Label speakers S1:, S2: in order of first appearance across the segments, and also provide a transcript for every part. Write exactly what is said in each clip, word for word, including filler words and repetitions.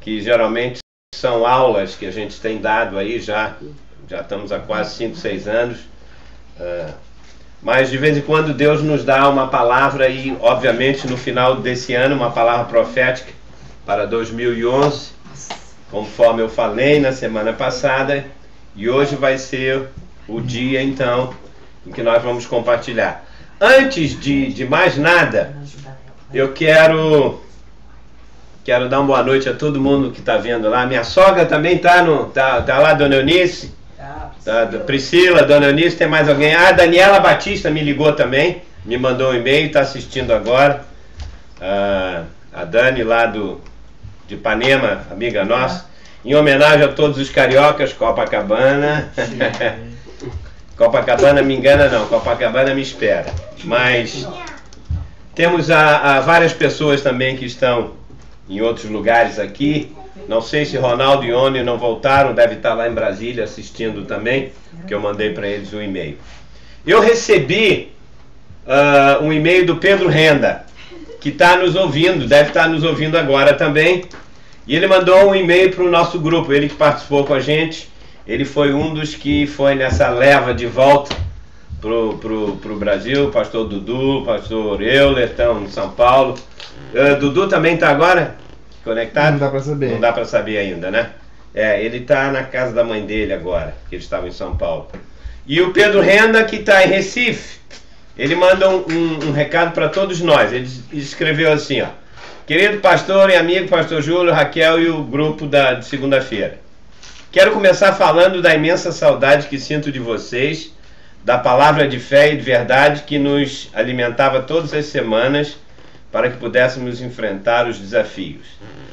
S1: que geralmente são aulas que a gente tem dado aí já, já estamos há quase cinco, seis anos, uh, mas de vez em quando Deus nos dá uma palavra e, obviamente, no final desse ano, uma palavra profética para dois mil e onze, conforme eu falei na semana passada, e hoje vai ser o dia, então, em que nós vamos compartilhar. Antes de, de mais nada, eu quero, quero dar uma boa noite a todo mundo que está vendo lá. Minha sogra também está tá, tá lá, Dona Eunice. Tá, Priscila, Dona Eunice, tem mais alguém? Ah, a Daniela Batista me ligou também, me mandou um e-mail, está assistindo agora. Ah, a Dani lá do, de Ipanema, amiga nossa. Em homenagem a todos os cariocas, Copacabana. Copacabana me engana não, Copacabana me espera. Mas temos a, a várias pessoas também que estão em outros lugares aqui. Não sei se Ronaldo e Oni não voltaram, deve estar lá em Brasília assistindo também, porque eu mandei para eles um e-mail. Eu recebi uh, um e-mail do Pedro Renda, que está nos ouvindo, deve estar nos ouvindo agora também. E ele mandou um e-mail para o nosso grupo, ele que participou com a gente. Ele foi um dos que foi nessa leva de volta pro, pro, pro Brasil. Pastor Dudu, pastor Euler, estão em São Paulo. Uh, Dudu também está agora conectado?
S2: Não dá para saber.
S1: Não dá para saber ainda, né? É, ele está na casa da mãe dele agora, que eles estavam em São Paulo. E o Pedro Renda, que está em Recife, ele manda um, um, um recado para todos nós. Ele escreveu assim, ó: querido pastor e amigo, pastor Júlio, Raquel e o grupo da, de segunda-feira. Quero começar falando da imensa saudade que sinto de vocês, da palavra de fé e de verdade que nos alimentava todas as semanas para que pudéssemos enfrentar os desafios.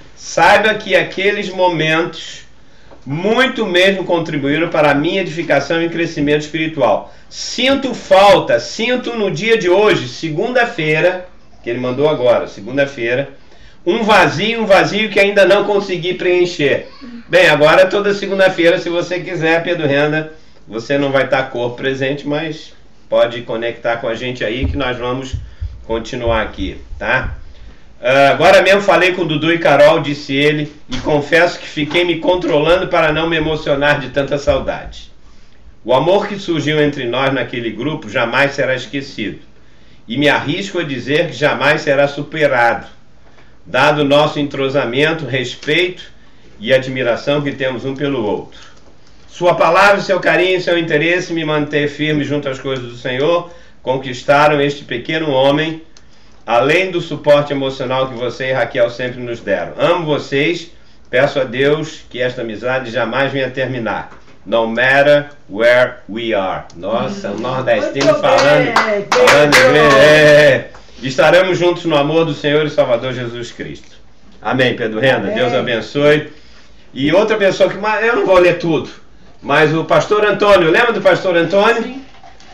S1: Saiba que aqueles momentos muito mesmo contribuíram para a minha edificação e crescimento espiritual. Sinto falta, sinto no dia de hoje, segunda-feira, que ele mandou agora, segunda-feira, um vazio, um vazio que ainda não consegui preencher. Bem, agora toda segunda-feira, se você quiser, Pedro Renda, você não vai estar corpo presente, mas pode conectar com a gente aí que nós vamos continuar aqui, tá? Uh, agora mesmo falei com o Dudu e Carol, disse ele, e confesso que fiquei me controlando para não me emocionar de tanta saudade. O amor que surgiu entre nós naquele grupo jamais será esquecido. E me arrisco a dizer que jamais será superado, dado o nosso entrosamento, respeito e admiração que temos um pelo outro. Sua palavra, seu carinho e seu interesse em me manter firme junto às coisas do Senhor conquistaram este pequeno homem, além do suporte emocional que você e Raquel sempre nos deram. Amo vocês, peço a Deus que esta amizade jamais venha a terminar. No matter where we are. Nossa, o nordestino falando, falando é, estaremos juntos no amor do Senhor e Salvador Jesus Cristo. Amém, Pedro Renda. Amém. Deus abençoe. E outra pessoa que... Eu não vou ler tudo, mas o pastor Antônio, lembra do pastor Antônio? Sim.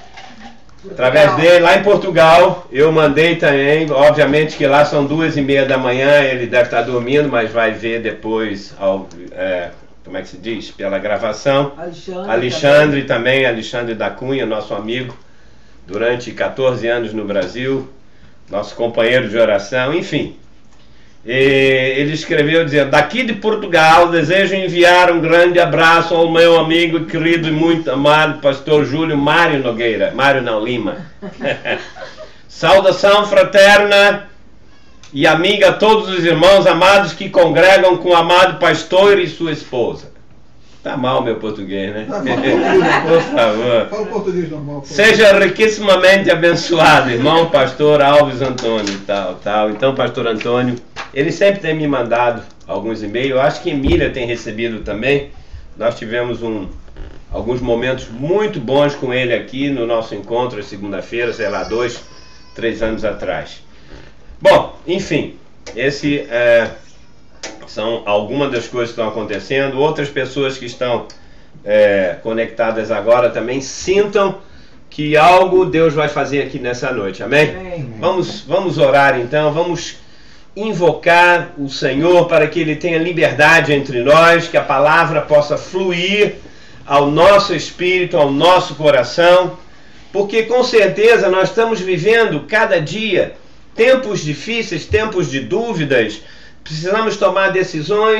S1: Através dele, lá em Portugal, eu mandei também, obviamente que lá são duas e meia da manhã, ele deve estar dormindo, mas vai ver depois, ao, é, como é que se diz, pela gravação.
S3: Alexandre,
S1: Alexandre também, Alexandre da Cunha, nosso amigo, durante quatorze anos no Brasil, nosso companheiro de oração, enfim. E ele escreveu dizendo: daqui de Portugal desejo enviar um grande abraço ao meu amigo querido e muito amado pastor Júlio Mário Nogueira, Mário não, Lima. Saudação fraterna e amiga a todos os irmãos amados que congregam com o amado pastor e sua esposa. Tá mal meu português, né? Por favor.
S2: Fala o português normal.
S1: Seja riquissimamente abençoado, irmão pastor Alves Antônio, tal, tal. Então, pastor Antônio, ele sempre tem me mandado alguns e-mails. Eu acho que Emília tem recebido também. Nós tivemos um, alguns momentos muito bons com ele aqui no nosso encontro, segunda-feira, sei lá, dois, três anos atrás. Bom, enfim, esse é... são algumas das coisas que estão acontecendo. Outras pessoas que estão é, conectadas agora também sintam que algo Deus vai fazer aqui nessa noite, amém? Amém. Vamos, vamos orar então, vamos invocar o Senhor para que Ele tenha liberdade entre nós, que a palavra possa fluir ao nosso espírito, ao nosso coração, porque com certeza nós estamos vivendo cada dia tempos difíceis, tempos de dúvidas. Precisamos tomar decisões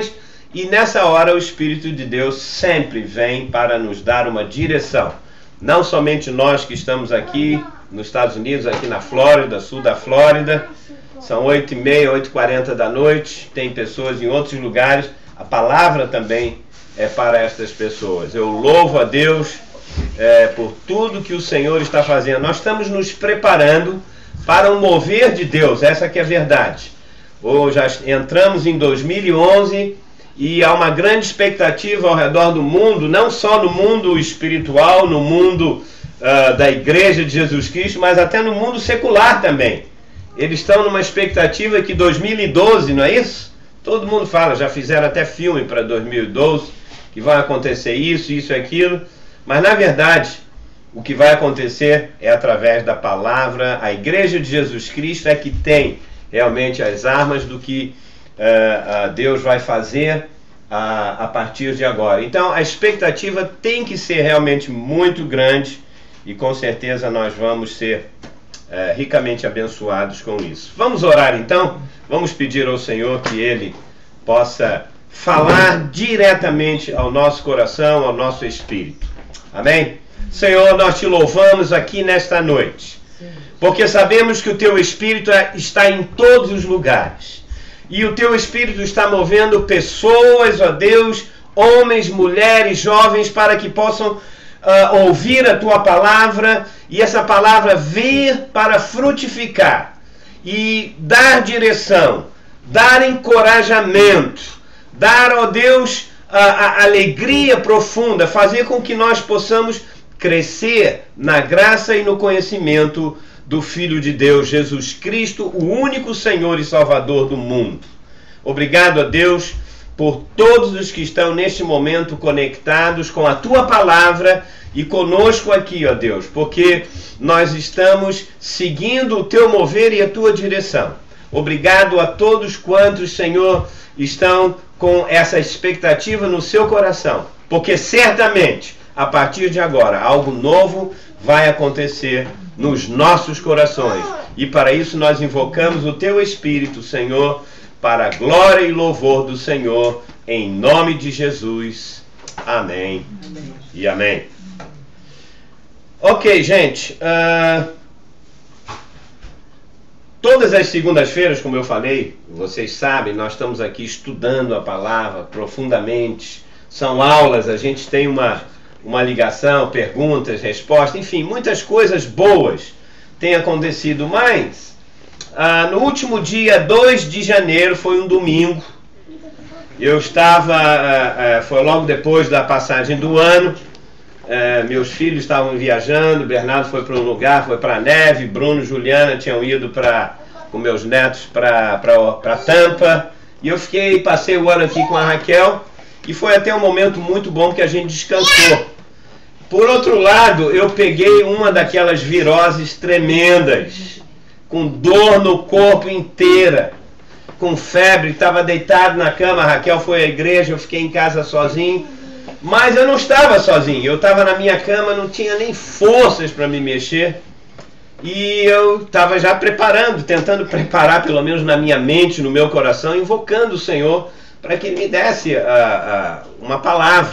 S1: E nessa hora o Espírito de Deus sempre vem para nos dar uma direção. Não somente nós que estamos aqui nos Estados Unidos, aqui na Flórida, sul da Flórida. São oito e meia, oito e quarenta da noite. Tem pessoas em outros lugares. A palavra também é para estas pessoas. Eu louvo a Deus é, por tudo que o Senhor está fazendo. Nós estamos nos preparando para um mover de Deus. Essa que é a verdade. Ou já entramos em dois mil e onze... E há uma grande expectativa ao redor do mundo, não só no mundo espiritual, no mundo uh, da Igreja de Jesus Cristo, mas até no mundo secular também. Eles estão numa expectativa que dois mil e doze, não é isso? Todo mundo fala, já fizeram até filme para dois mil e doze, que vai acontecer isso, isso e aquilo. Mas na verdade, o que vai acontecer é através da palavra. A Igreja de Jesus Cristo é que tem realmente as armas do que Uh, uh, Deus vai fazer uh, a partir de agora. Então a expectativa tem que ser realmente muito grande e com certeza nós vamos ser uh, ricamente abençoados com isso. Vamos orar então? Vamos pedir ao Senhor que Ele possa falar diretamente ao nosso coração, ao nosso espírito. Amém? Senhor, nós te louvamos aqui nesta noite, porque sabemos que o Teu Espírito está em todos os lugares. E o Teu Espírito está movendo pessoas, ó Deus, homens, mulheres, jovens, para que possam uh, ouvir a Tua palavra e essa palavra vir para frutificar e dar direção, dar encorajamento, dar, ó Deus, a, a alegria profunda, fazer com que nós possamos crescer na graça e no conhecimento do Filho de Deus, Jesus Cristo, o único Senhor e Salvador do mundo. Obrigado a Deus por todos os que estão neste momento conectados com a Tua palavra e conosco aqui, ó Deus, porque nós estamos seguindo o Teu mover e a Tua direção. Obrigado a todos quantos, Senhor, estão com essa expectativa no seu coração, porque certamente, a partir de agora, algo novo vai acontecer nos nossos corações. E para isso nós invocamos o Teu Espírito, Senhor, para a glória e louvor do Senhor, em nome de Jesus. Amém. Amém. E amém. Ok, gente. Uh, todas as segundas-feiras, como eu falei, vocês sabem, nós estamos aqui estudando a palavra profundamente. São aulas, a gente tem uma... uma ligação, perguntas, respostas, enfim, muitas coisas boas têm acontecido, mas ah, no último dia dois de janeiro, foi um domingo, eu estava, ah, ah, foi logo depois da passagem do ano, ah, meus filhos estavam viajando, Bernardo foi para um lugar, foi para a neve, Bruno e Juliana tinham ido pra, com meus netos para Tampa, e eu fiquei, passei o ano aqui com a Raquel, e foi até um momento muito bom que a gente descansou. Por outro lado, eu peguei uma daquelas viroses tremendas, com dor no corpo inteira, com febre, estava deitado na cama, a Raquel foi à igreja, eu fiquei em casa sozinho, mas eu não estava sozinho, eu estava na minha cama, não tinha nem forças para me mexer, e eu estava já preparando, tentando preparar, pelo menos na minha mente, no meu coração, invocando o Senhor, para que Ele me desse uh, uh, uma palavra.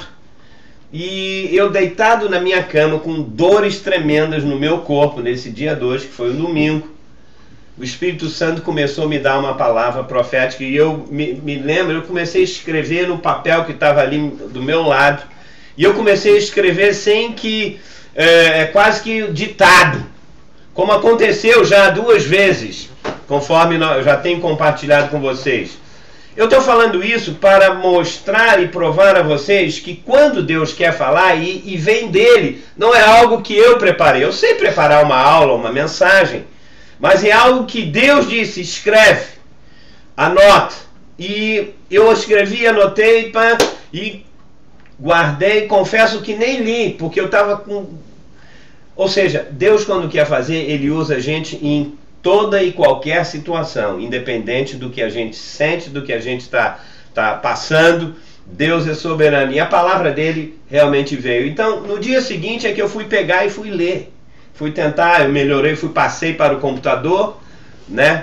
S1: E eu deitado na minha cama, com dores tremendas no meu corpo, nesse dia dois, que foi o domingo, o Espírito Santo começou a me dar uma palavra profética, e eu me, me lembro, eu comecei a escrever no papel que estava ali do meu lado, e eu comecei a escrever sem que, é, quase que ditado, como aconteceu já duas vezes, conforme eu já tenho compartilhado com vocês. Eu estou falando isso para mostrar e provar a vocês que quando Deus quer falar e, e vem dele, não é algo que eu preparei. Eu sei preparar uma aula, uma mensagem, mas é algo que Deus disse, escreve, anota. E eu escrevi, anotei pá, e guardei, confesso que nem li, porque eu estava com... Ou seja, Deus quando quer fazer, Ele usa a gente em toda e qualquer situação, independente do que a gente sente, do que a gente está tá passando, Deus é soberano. E a palavra dele realmente veio. Então, no dia seguinte é que eu fui pegar e fui ler. Fui tentar, eu melhorei, fui, passei para o computador, né?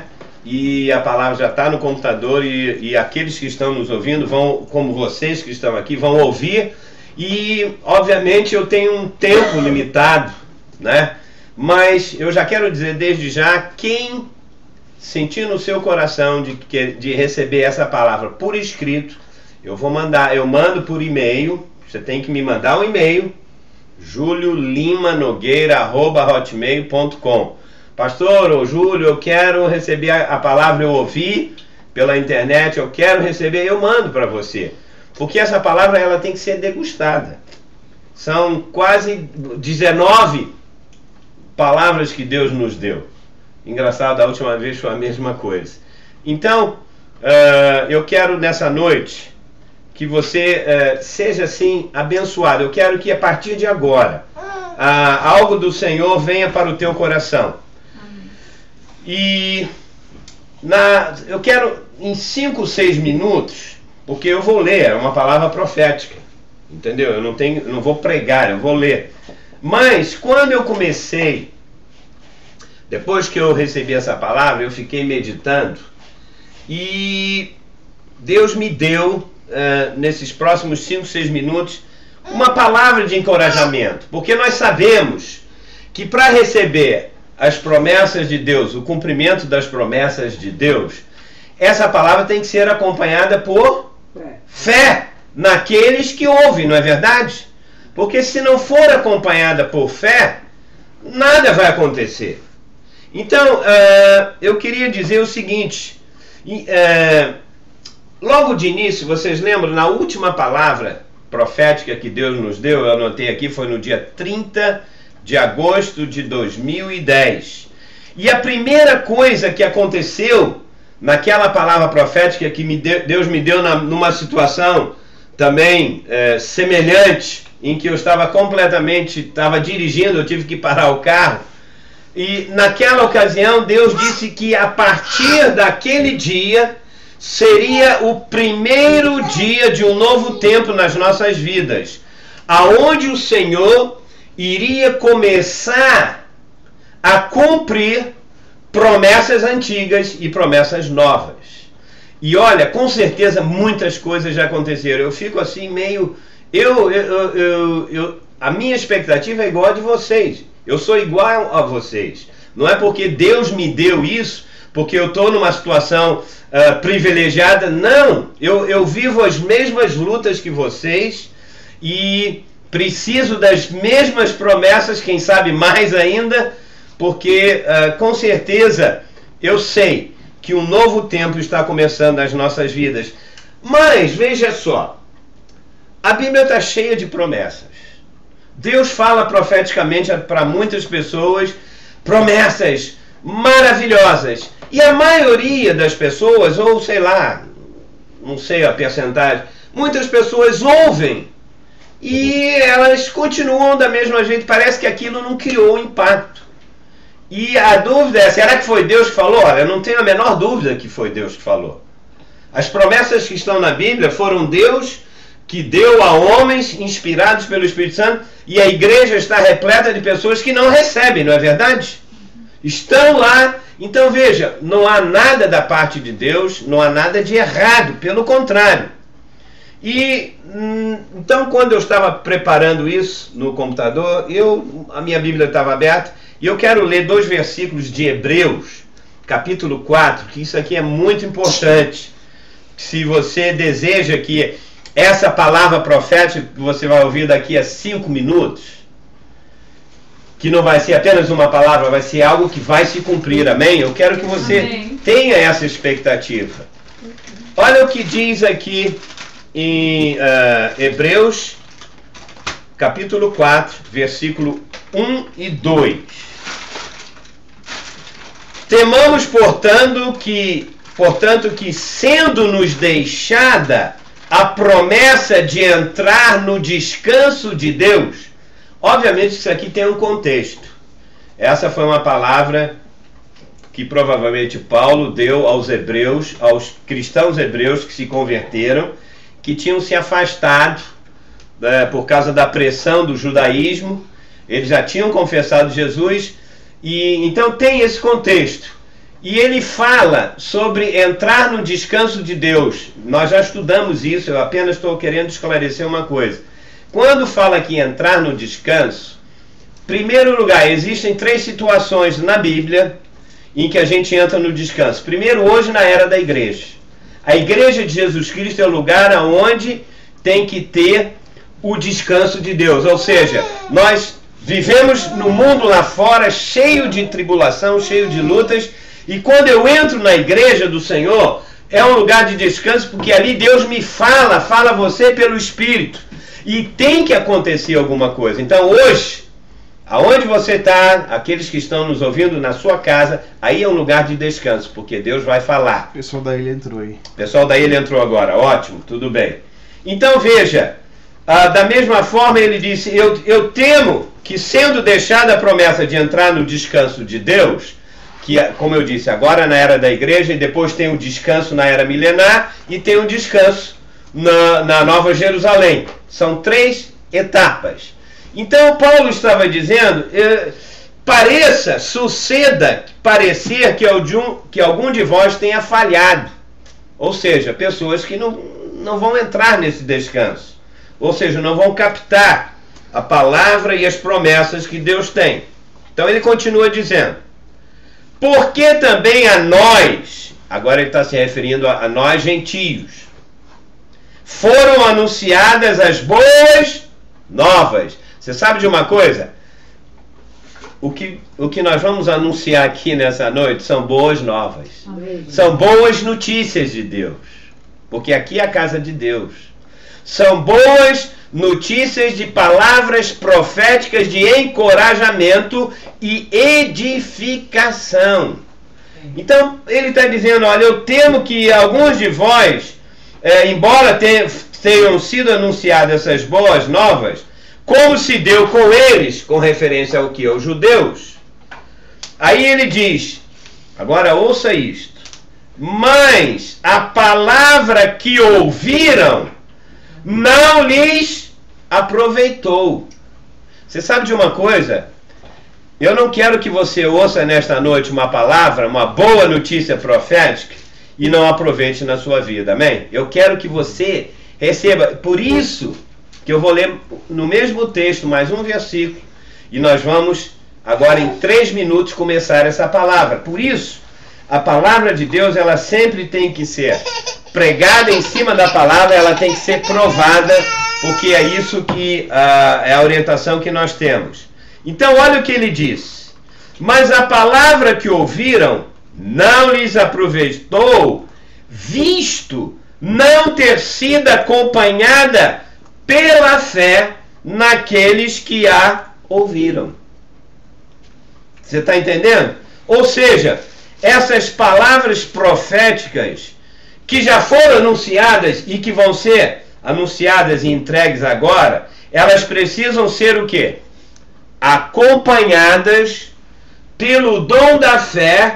S1: e a palavra já está no computador, e, e aqueles que estão nos ouvindo vão, como vocês que estão aqui, vão ouvir. E obviamente eu tenho um tempo limitado, né? Mas eu já quero dizer desde já, quem sentir no seu coração de, de receber essa palavra por escrito, eu vou mandar, eu mando por e-mail. Você tem que me mandar um e-mail, julio lima nogueira arroba hotmail ponto com. Pastor ou Júlio, eu quero receber a, a palavra, eu ouvi pela internet, eu quero receber, eu mando para você. Porque essa palavra ela tem que ser degustada. São quase dezenove palavras que Deus nos deu. Engraçado, a última vez foi a mesma coisa. Então, uh, eu quero nessa noite que você uh, seja assim abençoado. Eu quero que a partir de agora uh, algo do Senhor venha para o teu coração. Amém. E na, eu quero em cinco, seis minutos, porque eu vou ler, é uma palavra profética, entendeu? Eu não tenho, não vou pregar, eu vou ler. Mas quando eu comecei, depois que eu recebi essa palavra, eu fiquei meditando e Deus me deu, uh, nesses próximos cinco, seis minutos, uma palavra de encorajamento. Porque nós sabemos que para receber as promessas de Deus, o cumprimento das promessas de Deus, essa palavra tem que ser acompanhada por fé naqueles que ouvem, não é verdade? Porque se não for acompanhada por fé, nada vai acontecer. Então, uh, eu queria dizer o seguinte, uh, logo de início, vocês lembram, na última palavra profética que Deus nos deu, eu anotei aqui, foi no dia trinta de agosto de dois mil e dez. E a primeira coisa que aconteceu naquela palavra profética que me deu, Deus me deu na, numa situação também é, semelhante, em que eu estava completamente, estava dirigindo, eu tive que parar o carro, e naquela ocasião Deus disse que a partir daquele dia seria o primeiro dia de um novo tempo nas nossas vidas, aonde o Senhor iria começar a cumprir promessas antigas e promessas novas. E olha, com certeza muitas coisas já aconteceram. Eu fico assim meio... Eu, eu, eu, eu, a minha expectativa é igual a de vocês. Eu sou igual a vocês. Não é porque Deus me deu isso, porque eu estou numa situação uh, privilegiada. Não, eu, eu vivo as mesmas lutas que vocês e preciso das mesmas promessas, quem sabe mais ainda, porque uh, com certeza eu sei que um novo tempo está começando nas nossas vidas. Mas, veja só, a Bíblia está cheia de promessas. Deus fala profeticamente para muitas pessoas promessas maravilhosas. E a maioria das pessoas, ou sei lá, não sei a percentagem, muitas pessoas ouvem e elas continuam da mesma jeito. Parece que aquilo não criou impacto. E a dúvida é, será que foi Deus que falou? Olha, eu não tenho a menor dúvida que foi Deus que falou. As promessas que estão na Bíblia foram Deus que deu a homens inspirados pelo Espírito Santo, e a igreja está repleta de pessoas que não recebem, não é verdade? Estão lá. Então veja, não há nada da parte de Deus, não há nada de errado, pelo contrário. E então quando eu estava preparando isso no computador, eu, a minha Bíblia estava aberta, e eu quero ler dois versículos de Hebreus, capítulo quatro, que isso aqui é muito importante. Se você deseja que essa palavra profética que você vai ouvir daqui a cinco minutos, que não vai ser apenas uma palavra, vai ser algo que vai se cumprir, amém? Eu quero que você amém. Tenha essa expectativa. Olha o que diz aqui em uh, Hebreus, capítulo quatro, versículo um e dois. Temamos, portanto, que, portanto, que sendo-nos deixada a promessa de entrar no descanso de Deus. Obviamente isso aqui tem um contexto. Essa foi uma palavra que provavelmente Paulo deu aos hebreus, aos cristãos hebreus que se converteram, que tinham se afastado né, por causa da pressão do judaísmo. Eles já tinham confessado Jesus, e então tem esse contexto. E ele fala sobre entrar no descanso de Deus. Nós já estudamos isso, eu apenas estou querendo esclarecer uma coisa. Quando fala aqui entrar no descanso, em primeiro lugar, existem três situações na Bíblia em que a gente entra no descanso. Primeiro, hoje na era da igreja. A igreja de Jesus Cristo é o lugar onde tem que ter o descanso de Deus. Ou seja, nós vivemos no mundo lá fora cheio de tribulação, cheio de lutas. E quando eu entro na igreja do Senhor, é um lugar de descanso, porque ali Deus me fala, fala a você pelo Espírito. E tem que acontecer alguma coisa. Então hoje, aonde você está, aqueles que estão nos ouvindo na sua casa, aí é um lugar de descanso, porque Deus vai falar.
S2: O pessoal da ilha entrou aí.
S1: O pessoal da ilha entrou agora, ótimo, tudo bem. Então veja, ah, da mesma forma ele disse, eu, eu temo que sendo deixada a promessa de entrar no descanso de Deus, que, como eu disse, agora na era da igreja, e depois tem o descanso na era milenar, e tem o descanso na, na Nova Jerusalém. São três etapas. Então Paulo estava dizendo, eh, pareça, suceda, parecer que, algum, que algum de vós tenha falhado. Ou seja, pessoas que não, não vão entrar nesse descanso. Ou seja, não vão captar a palavra e as promessas que Deus tem. Então ele continua dizendo, porque também a nós, agora ele está se referindo a, a nós gentios, foram anunciadas as boas novas. Você sabe de uma coisa? O que, o que nós vamos anunciar aqui nessa noite são boas novas. Amém. São boas notícias de Deus. Porque aqui é a casa de Deus. São boas notícias de palavras proféticas de encorajamento e edificação. Então ele está dizendo, olha, eu temo que alguns de vós, é, embora tenham sido anunciadas essas boas novas, como se deu com eles, com referência ao que? Aos judeus. Aí ele diz, agora ouça isto, mas a palavra que ouviram não lhes aproveitou. Você sabe de uma coisa? Eu não quero que você ouça nesta noite uma palavra, uma boa notícia profética e não aproveite na sua vida, amém? Eu quero que você receba, por isso que eu vou ler no mesmo texto mais um versículo e nós vamos agora em três minutos começar essa palavra. Por isso, a palavra de Deus, ela sempre tem que ser pregada em cima da palavra, ela tem que ser provada, porque é isso que uh, é a orientação que nós temos. Então olha o que ele diz, mas a palavra que ouviram não lhes aproveitou, visto não ter sido acompanhada pela fé naqueles que a ouviram. Você está entendendo? Ou seja, essas palavras proféticas que já foram anunciadas e que vão ser anunciadas e entregues agora, elas precisam ser o quê? Acompanhadas pelo dom da fé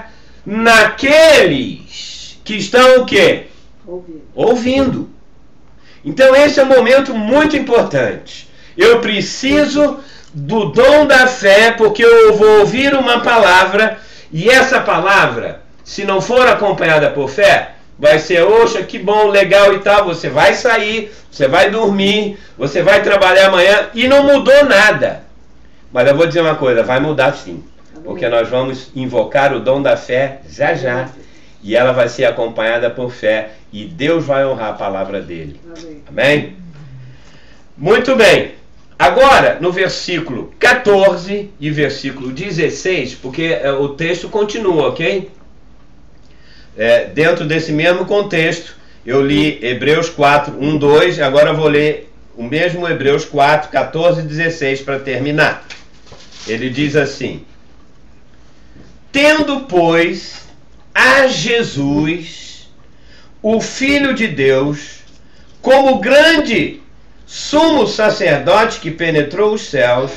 S1: naqueles que estão o quê? Ouvindo. Ouvindo. Então esse é um momento muito importante. Eu preciso do dom da fé, porque eu vou ouvir uma palavra, e essa palavra, se não for acompanhada por fé, vai ser, oxa, que bom, legal e tal, você vai sair, você vai dormir, você vai trabalhar amanhã, e não mudou nada. Mas eu vou dizer uma coisa, vai mudar sim, porque nós vamos invocar o dom da fé já já, e ela vai ser acompanhada por fé, e Deus vai honrar a palavra dele. Amém? Amém? Muito bem. Agora, no versículo quatorze e versículo dezesseis, porque é, o texto continua, ok? É, dentro desse mesmo contexto, eu li Hebreus quatro, um, dois, agora eu vou ler o mesmo Hebreus quatro, quatorze e dezesseis para terminar. Ele diz assim, tendo, pois, a Jesus, o Filho de Deus, como grande sumo sacerdote que penetrou os céus,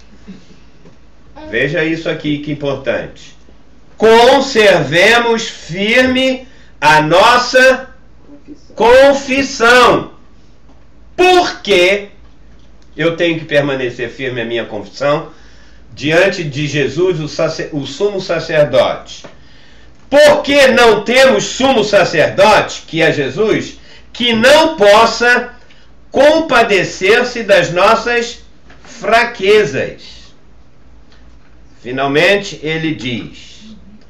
S1: veja isso aqui que importante, conservemos firme a nossa confissão. Por que eu tenho que permanecer firme a minha confissão diante de Jesus, o, sacer, o sumo sacerdote? Porque não temos sumo sacerdote, que é Jesus, que não possa compadecer-se das nossas fraquezas. Finalmente, ele diz: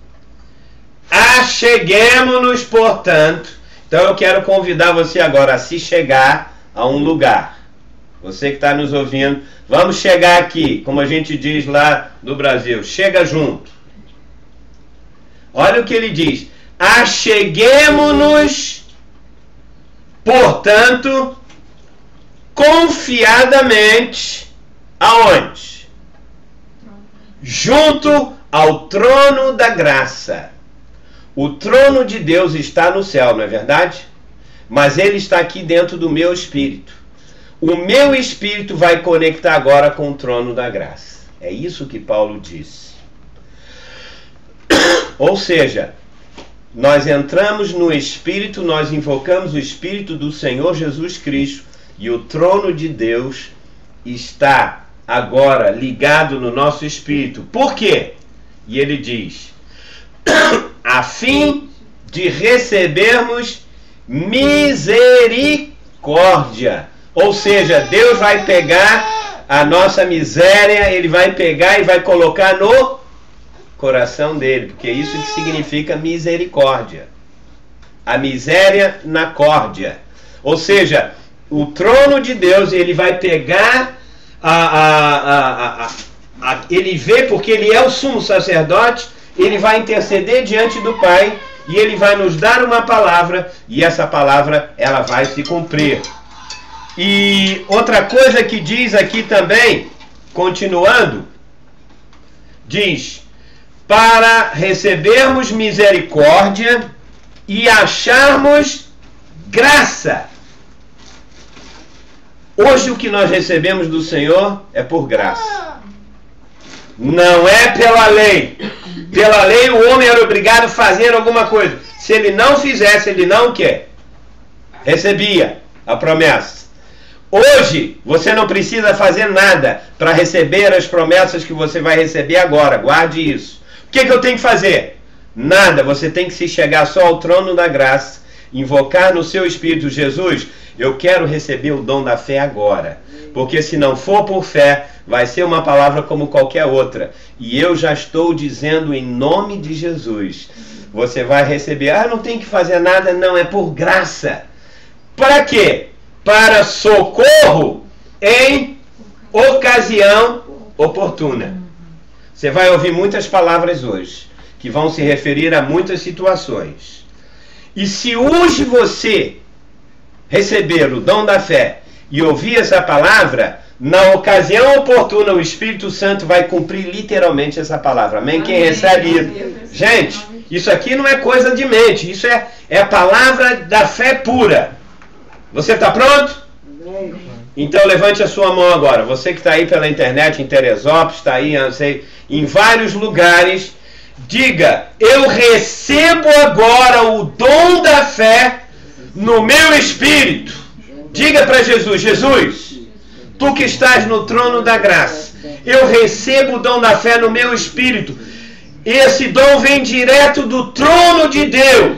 S1: acheguemo-nos, portanto. Então eu quero convidar você agora a se chegar a um lugar. Você que está nos ouvindo, vamos chegar aqui, como a gente diz lá no Brasil, chega junto. Olha o que ele diz: acheguemo-nos, portanto, confiadamente, aonde? Junto ao trono da graça. O trono de Deus está no céu, não é verdade? Mas ele está aqui dentro do meu espírito. O meu espírito vai conectar agora com o trono da graça. É isso que Paulo disse. Ou seja, nós entramos no Espírito, nós invocamos o Espírito do Senhor Jesus Cristo e o trono de Deus está agora ligado no nosso espírito. Por quê? E ele diz: a fim de recebermos misericórdia. Ou seja, Deus vai pegar a nossa miséria, ele vai pegar e vai colocar no coração dele, porque é isso que significa misericórdia. A miséria na córdia. Ou seja, o trono de Deus, ele vai pegar a, a, a, a, a, ele vê, porque ele é o sumo sacerdote, ele vai interceder diante do Pai e ele vai nos dar uma palavra, e essa palavra ela vai se cumprir. E outra coisa que diz aqui também, continuando, diz: para recebermos misericórdia e acharmos graça. Hoje o que nós recebemos do Senhor é por graça. Não é pela lei. Pela lei o homem era obrigado a fazer alguma coisa. Se ele não fizesse, ele não quer. Recebia a promessa. Hoje você não precisa fazer nada para receber as promessas que você vai receber agora. Guarde isso. O que, que eu tenho que fazer? Nada. Você tem que se chegar só ao trono da graça, invocar no seu espírito: Jesus, eu quero receber o dom da fé agora. Porque se não for por fé, vai ser uma palavra como qualquer outra. E eu já estou dizendo em nome de Jesus. Você vai receber. Ah, não tem que fazer nada. Não, é por graça. Para quê? Para socorro em ocasião oportuna. Você vai ouvir muitas palavras hoje, que vão se referir a muitas situações. E se hoje você receber o dom da fé e ouvir essa palavra, na ocasião oportuna o Espírito Santo vai cumprir literalmente essa palavra. Amém? Amém. Quem recebe isso? Gente, isso aqui não é coisa de mente, isso é, é a palavra da fé pura. Você está pronto? Amém. Então levante a sua mão agora. Você que está aí pela internet, em Teresópolis, está aí, não sei, em vários lugares, diga: eu recebo agora o dom da fé no meu espírito. Diga para Jesus: Jesus, tu que estás no trono da graça, eu recebo o dom da fé no meu espírito. Esse dom vem direto do trono de Deus,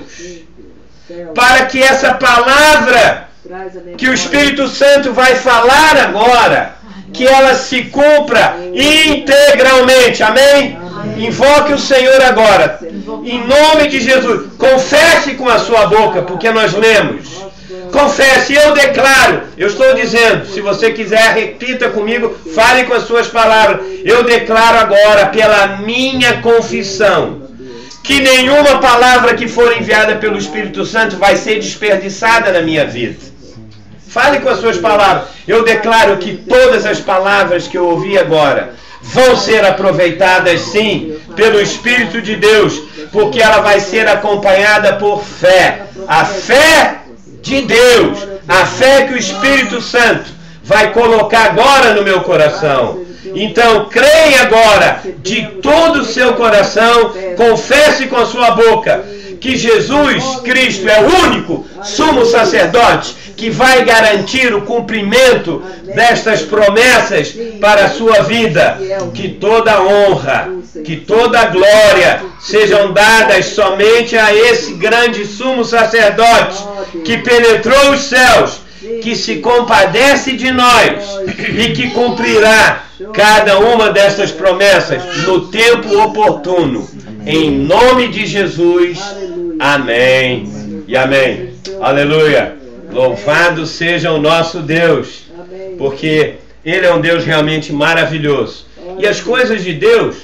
S1: para que essa palavra que o Espírito Santo vai falar agora, que ela se cumpra integralmente. Amém? Amém. Invoque o Senhor agora, em nome de Jesus. Confesse com a sua boca, porque nós lemos. Confesse, eu declaro, eu estou dizendo, se você quiser, repita comigo, fale com as suas palavras. Eu declaro agora, pela minha confissão, que nenhuma palavra que for enviada pelo Espírito Santo vai ser desperdiçada na minha vida. Fale com as suas palavras. Eu declaro que todas as palavras que eu ouvi agora vão ser aproveitadas, sim, pelo Espírito de Deus, porque ela vai ser acompanhada por fé. A fé de Deus, a fé que o Espírito Santo vai colocar agora no meu coração. Então, creia agora de todo o seu coração, confesse com a sua boca que Jesus Cristo é o único sumo sacerdote que vai garantir o cumprimento destas promessas para a sua vida. Que toda honra, que toda glória sejam dadas somente a esse grande sumo sacerdote que penetrou os céus, que se compadece de nós e que cumprirá cada uma destas promessas no tempo oportuno. Em nome de Jesus. Amém e amém. Aleluia. Louvado seja o nosso Deus, porque Ele é um Deus realmente maravilhoso. E as coisas de Deus,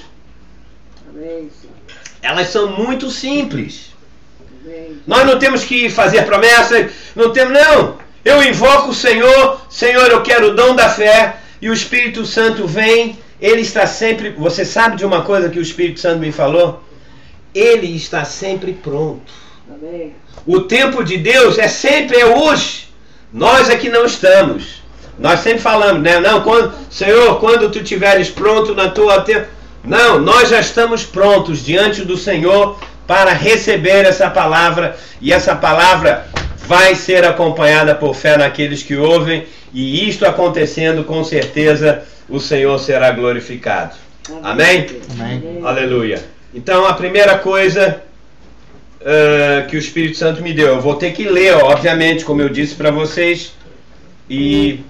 S1: elas são muito simples. Nós não temos que fazer promessas, não temos, não. Eu invoco o Senhor, Senhor, eu quero o dom da fé, e o Espírito Santo vem, Ele está sempre... Você sabe de uma coisa que o Espírito Santo me falou? Ele está sempre pronto. Amém. O tempo de Deus é sempre, é hoje. Nós é que não estamos. Nós sempre falamos, né? Não, quando, Senhor, quando tu estiveres pronto na tua tempo. Não, nós já estamos prontos diante do Senhor para receber essa palavra. E essa palavra vai ser acompanhada por fé naqueles que ouvem. E isto acontecendo, com certeza, o Senhor será glorificado. Amém? Amém. Aleluia. Então, a primeira coisa uh, que o Espírito Santo me deu, eu vou ter que ler, obviamente, como eu disse para vocês, e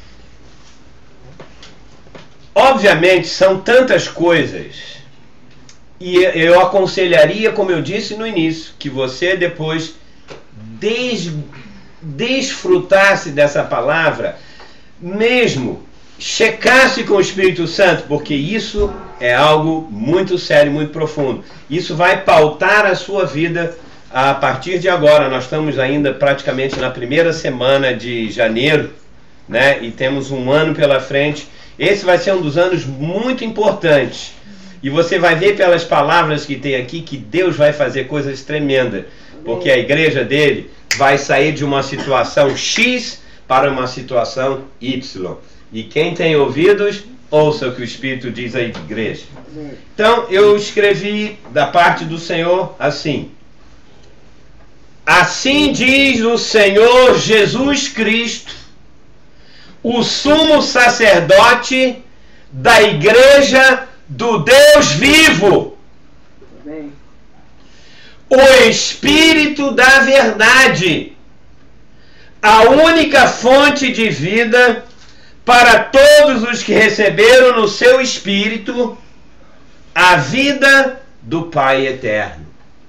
S1: obviamente são tantas coisas, e eu aconselharia, como eu disse no início, que você depois des, desfrutasse dessa palavra, mesmo checasse com o Espírito Santo, porque isso é algo muito sério, muito profundo. Isso vai pautar a sua vida a partir de agora. Nós estamos ainda praticamente na primeira semana de janeiro, né? E temos um ano pela frente. Esse vai ser um dos anos muito importantes. E você vai ver pelas palavras que tem aqui que Deus vai fazer coisas tremendas. Porque a igreja dele vai sair de uma situação X para uma situação Y. E quem tem ouvidos, ouça o que o Espírito diz à igreja. Então, eu escrevi da parte do Senhor assim: assim diz o Senhor Jesus Cristo, o sumo sacerdote da igreja do Deus vivo, o Espírito da verdade, a única fonte de vida para todos os que receberam no seu Espírito a vida do Pai eterno,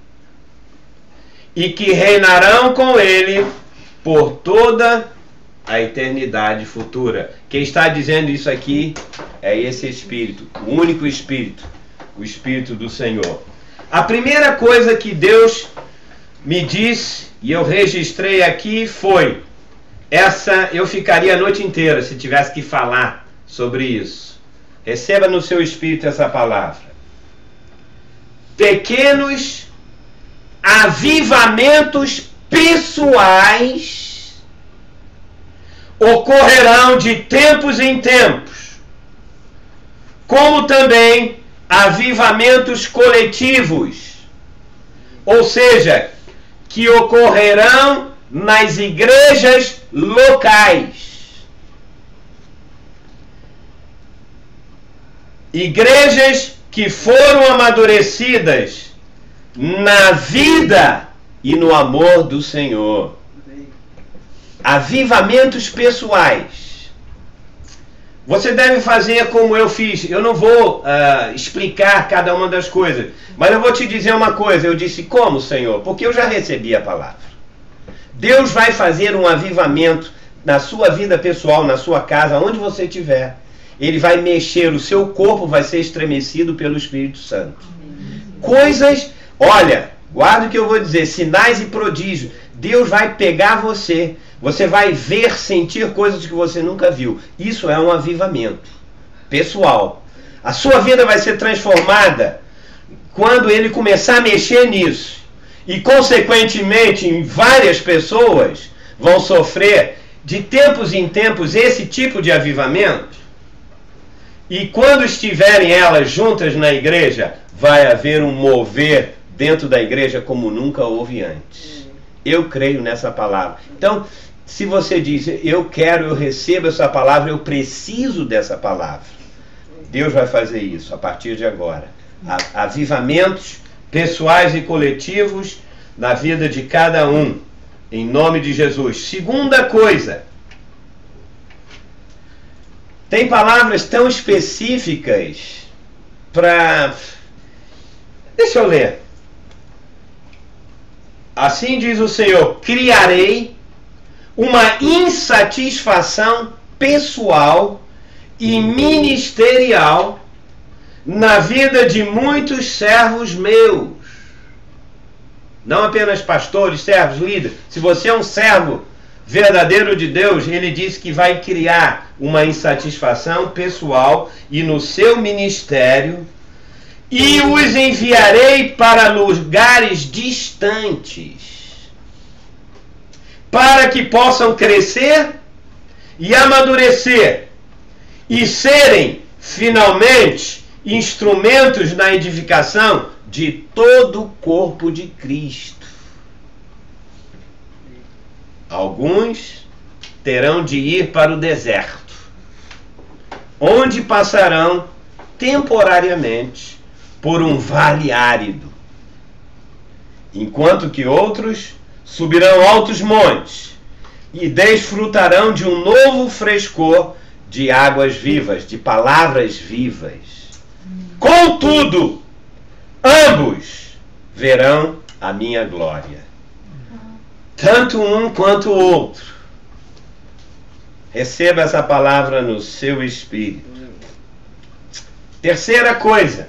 S1: e que reinarão com Ele por toda a eternidade futura. Quem está dizendo isso aqui é esse Espírito, o único Espírito, o Espírito do Senhor. A primeira coisa que Deus me disse, e eu registrei aqui, foi... Essa eu ficaria a noite inteira se tivesse que falar sobre isso. Receba no seu espírito essa palavra. Pequenos avivamentos pessoais ocorrerão de tempos em tempos, como também avivamentos coletivos, ou seja, que ocorrerão nas igrejas locais. Igrejas que foram amadurecidas na vida e no amor do Senhor. Avivamentos pessoais. Você deve fazer como eu fiz. Eu não vou uh, explicar cada uma das coisas, mas eu vou te dizer uma coisa. Eu disse, como, Senhor? Porque eu já recebi a palavra. Deus vai fazer um avivamento na sua vida pessoal, na sua casa, onde você estiver. Ele vai mexer, o seu corpo vai ser estremecido pelo Espírito Santo. Coisas, olha, guarda o que eu vou dizer, sinais e prodígios. Deus vai pegar você. Você vai ver, sentir coisas que você nunca viu. Isso é um avivamento pessoal. A sua vida vai ser transformada quando ele começar a mexer nisso. E, consequentemente, em várias pessoas vão sofrer, de tempos em tempos, esse tipo de avivamento. E quando estiverem elas juntas na igreja, vai haver um mover dentro da igreja como nunca houve antes. Eu creio nessa palavra. Então, Se você diz, eu quero, eu recebo essa palavra, eu preciso dessa palavra, Deus vai fazer isso a partir de agora. Avivamentos pessoais e coletivos na vida de cada um, em nome de Jesus. Segunda coisa, tem palavras tão específicas para... Deixa eu ler. Assim diz o Senhor, criarei uma insatisfação pessoal e ministerial na vida de muitos servos meus. Não apenas pastores, servos, líderes. Se você é um servo verdadeiro de Deus, ele diz que vai criar uma insatisfação pessoal e no seu ministério, e os enviarei para lugares distantes, para que possam crescer e amadurecer e serem finalmente instrumentos na edificação de todo o corpo de Cristo. Alguns terão de ir para o deserto, onde passarão temporariamente por um vale árido, enquanto que outros subirão altos montes e desfrutarão de um novo frescor de águas vivas, de palavras vivas. Contudo, ambos verão a minha glória, tanto um quanto o outro. Receba essa palavra no seu espírito. Terceira coisa,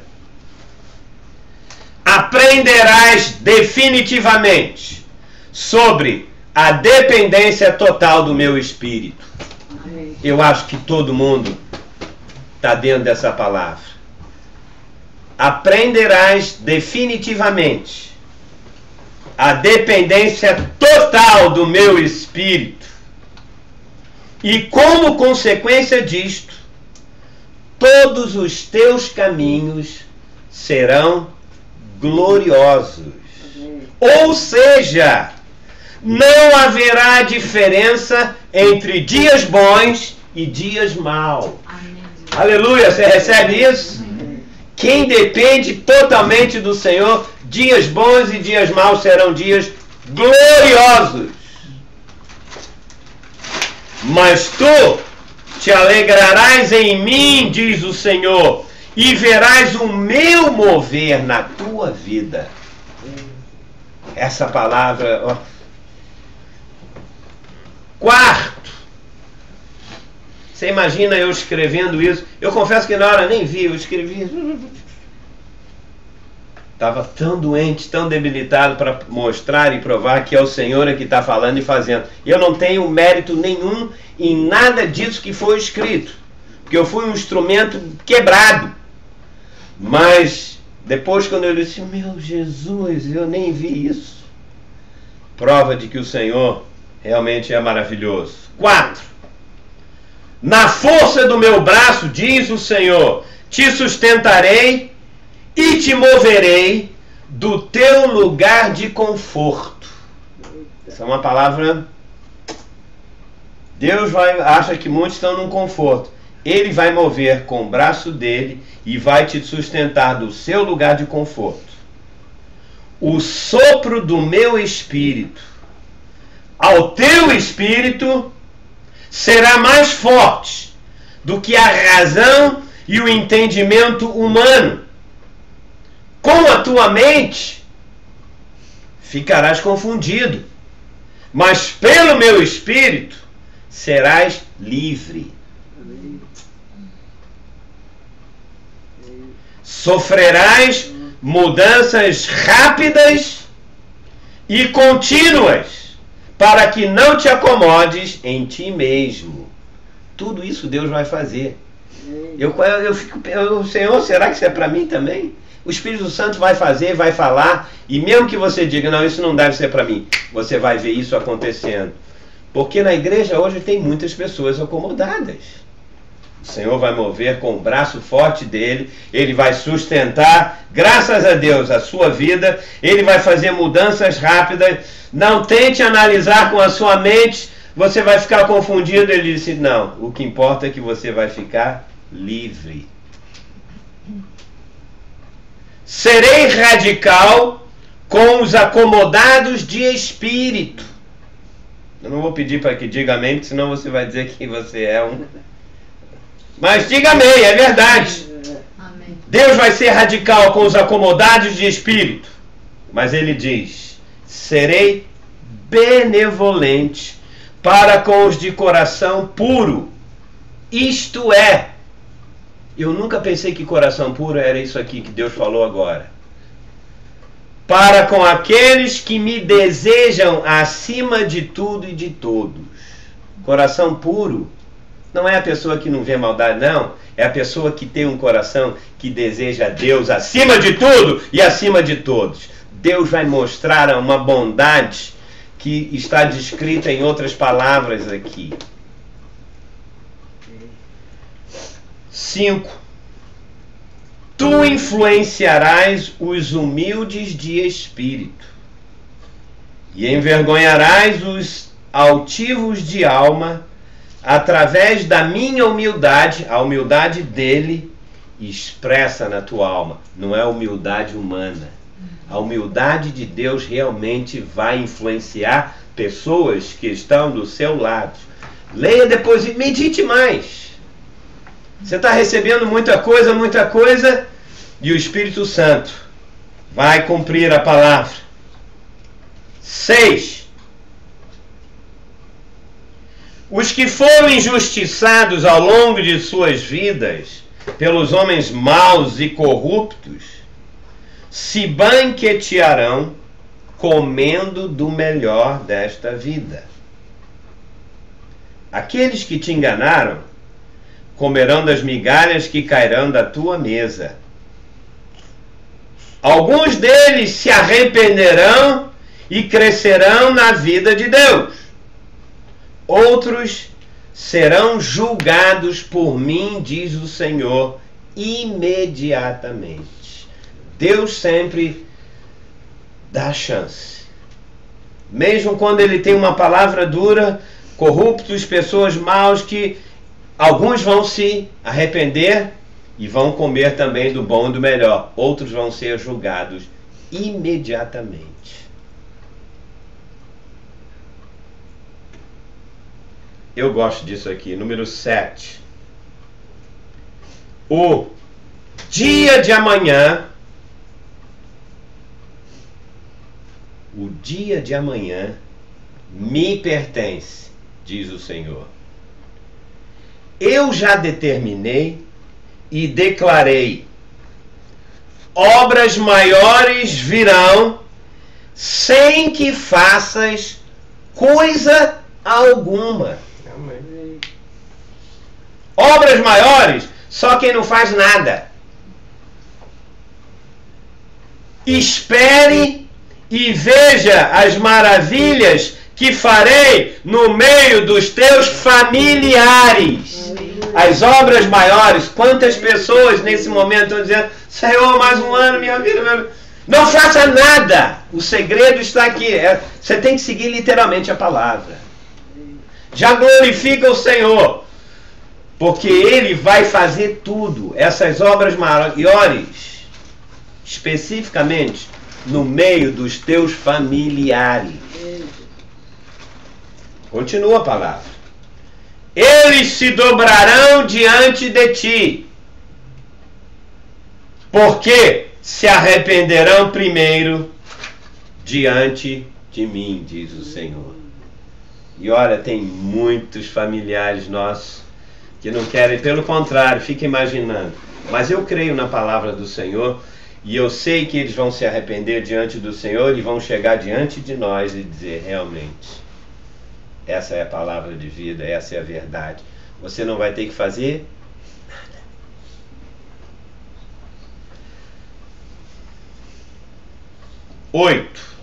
S1: aprenderás definitivamente sobre a dependência total do meu espírito. Eu acho que todo mundo está dentro dessa palavra. Aprenderás definitivamente a dependência total do meu espírito. E como consequência disto, todos os teus caminhos serão gloriosos. Ou seja, não haverá diferença entre dias bons e dias maus. Amém. Aleluia, você recebe isso? Amém. Quem depende totalmente do Senhor, dias bons e dias maus serão dias gloriosos. Mas tu te alegrarás em mim, diz o Senhor, e verás o meu mover na tua vida. Essa palavra... Ó. Quarto, você imagina eu escrevendo isso? Eu confesso que na hora nem vi, eu escrevi. Estava tão doente, tão debilitado para mostrar e provar que é o Senhor que está falando e fazendo. Eu não tenho mérito nenhum em nada disso que foi escrito, porque eu fui um instrumento quebrado. Mas depois, quando eu disse, meu Jesus, eu nem vi isso. Prova de que o Senhor realmente é maravilhoso. Quatro. Na força do meu braço, diz o Senhor, te sustentarei e te moverei do teu lugar de conforto. Essa é uma palavra... Deus vai, acha que muitos estão num conforto. Ele vai mover com o braço dele e vai te sustentar do seu lugar de conforto. O sopro do meu espírito ao teu espírito será mais forte do que a razão e o entendimento humano. Com a tua mente ficarás confundido, mas pelo meu espírito serás livre. Sofrerás mudanças rápidas e contínuas, para que não te acomodes em ti mesmo. Tudo isso Deus vai fazer. Eu, eu, eu fico pensando, Senhor, será que isso é para mim também? O Espírito Santo vai fazer, vai falar, e mesmo que você diga, não, isso não deve ser para mim, você vai ver isso acontecendo. Porque na igreja hoje tem muitas pessoas acomodadas. O Senhor vai mover com o braço forte dele, ele vai sustentar, graças a Deus, a sua vida, ele vai fazer mudanças rápidas. Não tente analisar com a sua mente você vai ficar confundido. Ele disse, não, o que importa é que você vai ficar livre. Serei radical com os acomodados de espírito. Eu não vou pedir para que diga amém, senão você vai dizer que você é um... Mas diga amém, é verdade.
S2: Amém.
S1: Deus vai ser radical com os acomodados de espírito. Mas ele diz, serei benevolente para com os de coração puro. Isto é, eu nunca pensei que coração puro era isso aqui que Deus falou agora. Para com aqueles que me desejam acima de tudo e de todos. Coração puro não é a pessoa que não vê maldade, não. É a pessoa que tem um coração que deseja Deus acima de tudo e acima de todos. Deus vai mostrar uma bondade que está descrita em outras palavras aqui. cinco. Tu influenciarás os humildes de espírito e envergonharás os altivos de alma através da minha humildade, a humildade dele expressa na tua alma. Não é humildade humana. A humildade de Deus realmente vai influenciar pessoas que estão do seu lado. Leia depois e medite mais. Você está recebendo muita coisa, muita coisa, e o Espírito Santo vai cumprir a palavra. Seis. Os que foram injustiçados ao longo de suas vidas pelos homens maus e corruptos se banquetearão comendo do melhor desta vida. Aqueles que te enganaram comerão das migalhas que cairão da tua mesa. Alguns deles se arrependerão e crescerão na vida de Deus. Outros serão julgados por mim, diz o Senhor, imediatamente. Deus sempre dá chance. Mesmo quando ele tem uma palavra dura, corruptos, pessoas maus, que alguns vão se arrepender e vão comer também do bom e do melhor. Outros vão ser julgados imediatamente. Eu gosto disso aqui. Número sete. O dia de amanhã, o dia de amanhã me pertence, diz o Senhor. Eu já determinei e declarei: obras maiores virão sem que faças coisa alguma. Amém. Obras maiores, só quem não faz nada. Espere e veja as maravilhas que farei no meio dos teus familiares. As obras maiores. Quantas pessoas nesse momento estão dizendo: Senhor, mais um ano, minha vida, minha vida. Não faça nada. O segredo está aqui. É, você tem que seguir literalmente a palavra. Já glorifica o Senhor, porque Ele vai fazer tudo. Essas obras maiores, especificamente no meio dos teus familiares. Continua a palavra. Eles se dobrarão diante de ti, porque se arrependerão primeiro diante de mim, diz o Senhor. E olha, tem muitos familiares nossos que não querem, pelo contrário, fica imaginando. Mas eu creio na palavra do Senhor, e eu sei que eles vão se arrepender diante do Senhor e vão chegar diante de nós e dizer: realmente, essa é a palavra de vida, essa é a verdade. Você não vai ter que fazer nada. Oito.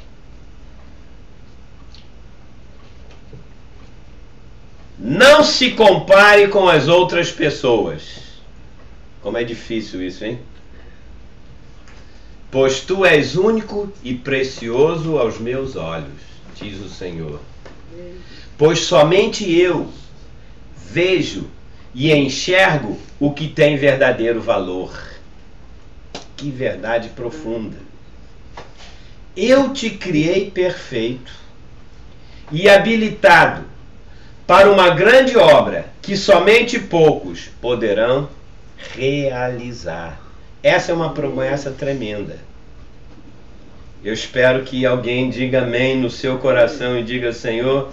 S1: Não se compare com as outras pessoas. Como é difícil isso, hein? Pois tu és único e precioso aos meus olhos, diz o Senhor. pois somente eu vejo e enxergo o que tem verdadeiro valor. Que verdade profunda. Eu te criei perfeito e habilitado para uma grande obra que somente poucos poderão realizar. Essa é uma promessa tremenda. Eu espero que alguém diga amém no seu coração e diga: Senhor,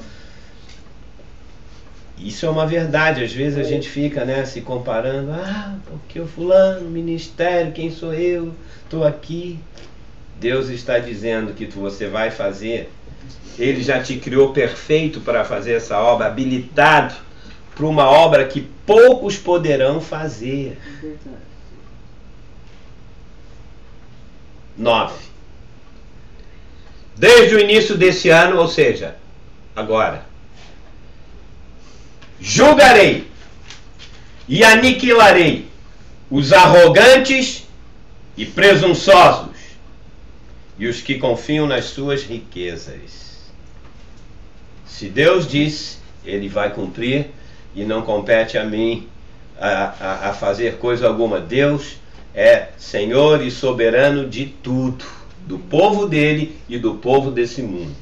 S1: isso é uma verdade. Às vezes a gente fica, né, se comparando. Ah, porque o fulano, ministério, quem sou eu? Estou aqui. Deus está dizendo que você vai fazer. Ele já te criou perfeito para fazer essa obra, habilitado para uma obra que poucos poderão fazer. Nove. Desde o início desse ano, ou seja, agora, julgarei e aniquilarei os arrogantes e presunçosos e os que confiam nas suas riquezas. Se Deus disse, Ele vai cumprir, e não compete a mim a, a, a fazer coisa alguma. Deus é Senhor e soberano de tudo, do povo dele e do povo desse mundo.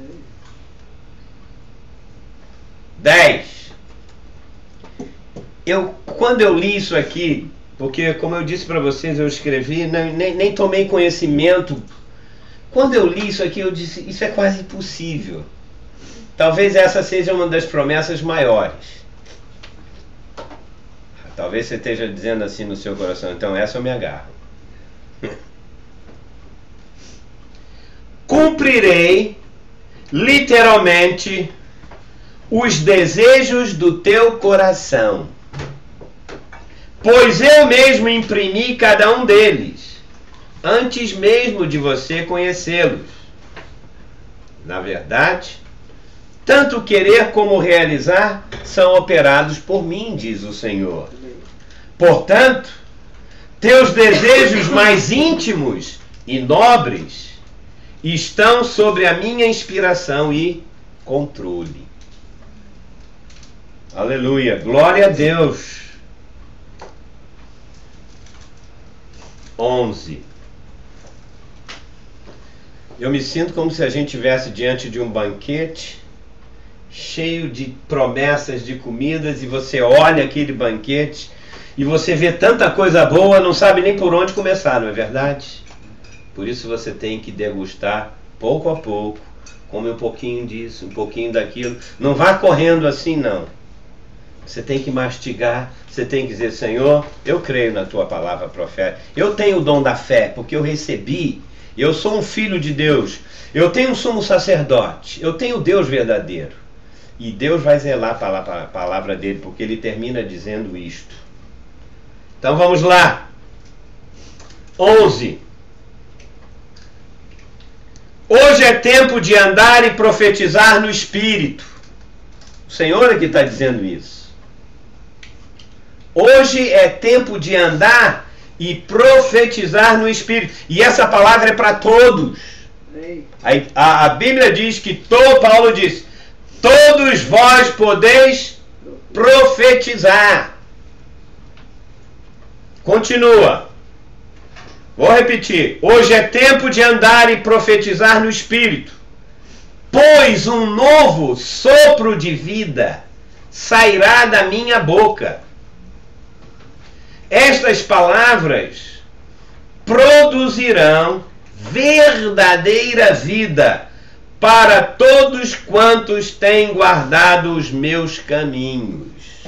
S1: Dez. Eu, quando eu li isso aqui, porque como eu disse para vocês, eu escrevi, nem, nem, nem tomei conhecimento. Quando eu li isso aqui, eu disse, isso é quase impossível. Talvez essa seja uma das promessas maiores. Talvez você esteja dizendo assim no seu coração, então essa eu me agarro. Cumprirei, literalmente, os desejos do teu coração, pois eu mesmo imprimi cada um deles, antes mesmo de você conhecê-los. Na verdade, tanto querer como realizar são operados por mim, diz o Senhor. Portanto, teus desejos mais íntimos e nobres estão sobre a minha inspiração e controle. Aleluia, glória a Deus. onze. Eu me sinto como se a gente estivesse diante de um banquete cheio de promessas de comidas, e você olha aquele banquete e você vê tanta coisa boa, não sabe nem por onde começar, não é verdade? Por isso você tem que degustar pouco a pouco, come um pouquinho disso, um pouquinho daquilo. Não vá correndo assim, não. Você tem que mastigar, você tem que dizer: Senhor, eu creio na tua palavra profética. Eu tenho o dom da fé, porque eu recebi. Eu sou um filho de Deus. Eu tenho um sumo sacerdote. Eu tenho o Deus verdadeiro. E Deus vai zelar para a palavra dele, porque ele termina dizendo isto. Então vamos lá. onze. Hoje é tempo de andar e profetizar no Espírito. O Senhor é que está dizendo isso. Hoje é tempo de andar e profetizar no Espírito. E essa palavra é para todos. A, a, a Bíblia diz que, to, Paulo diz, todos vós podeis profetizar. Continua. Vou repetir. Hoje é tempo de andar e profetizar no Espírito, pois um novo sopro de vida sairá da minha boca. Estas palavras produzirão verdadeira vida para todos quantos têm guardado os meus caminhos.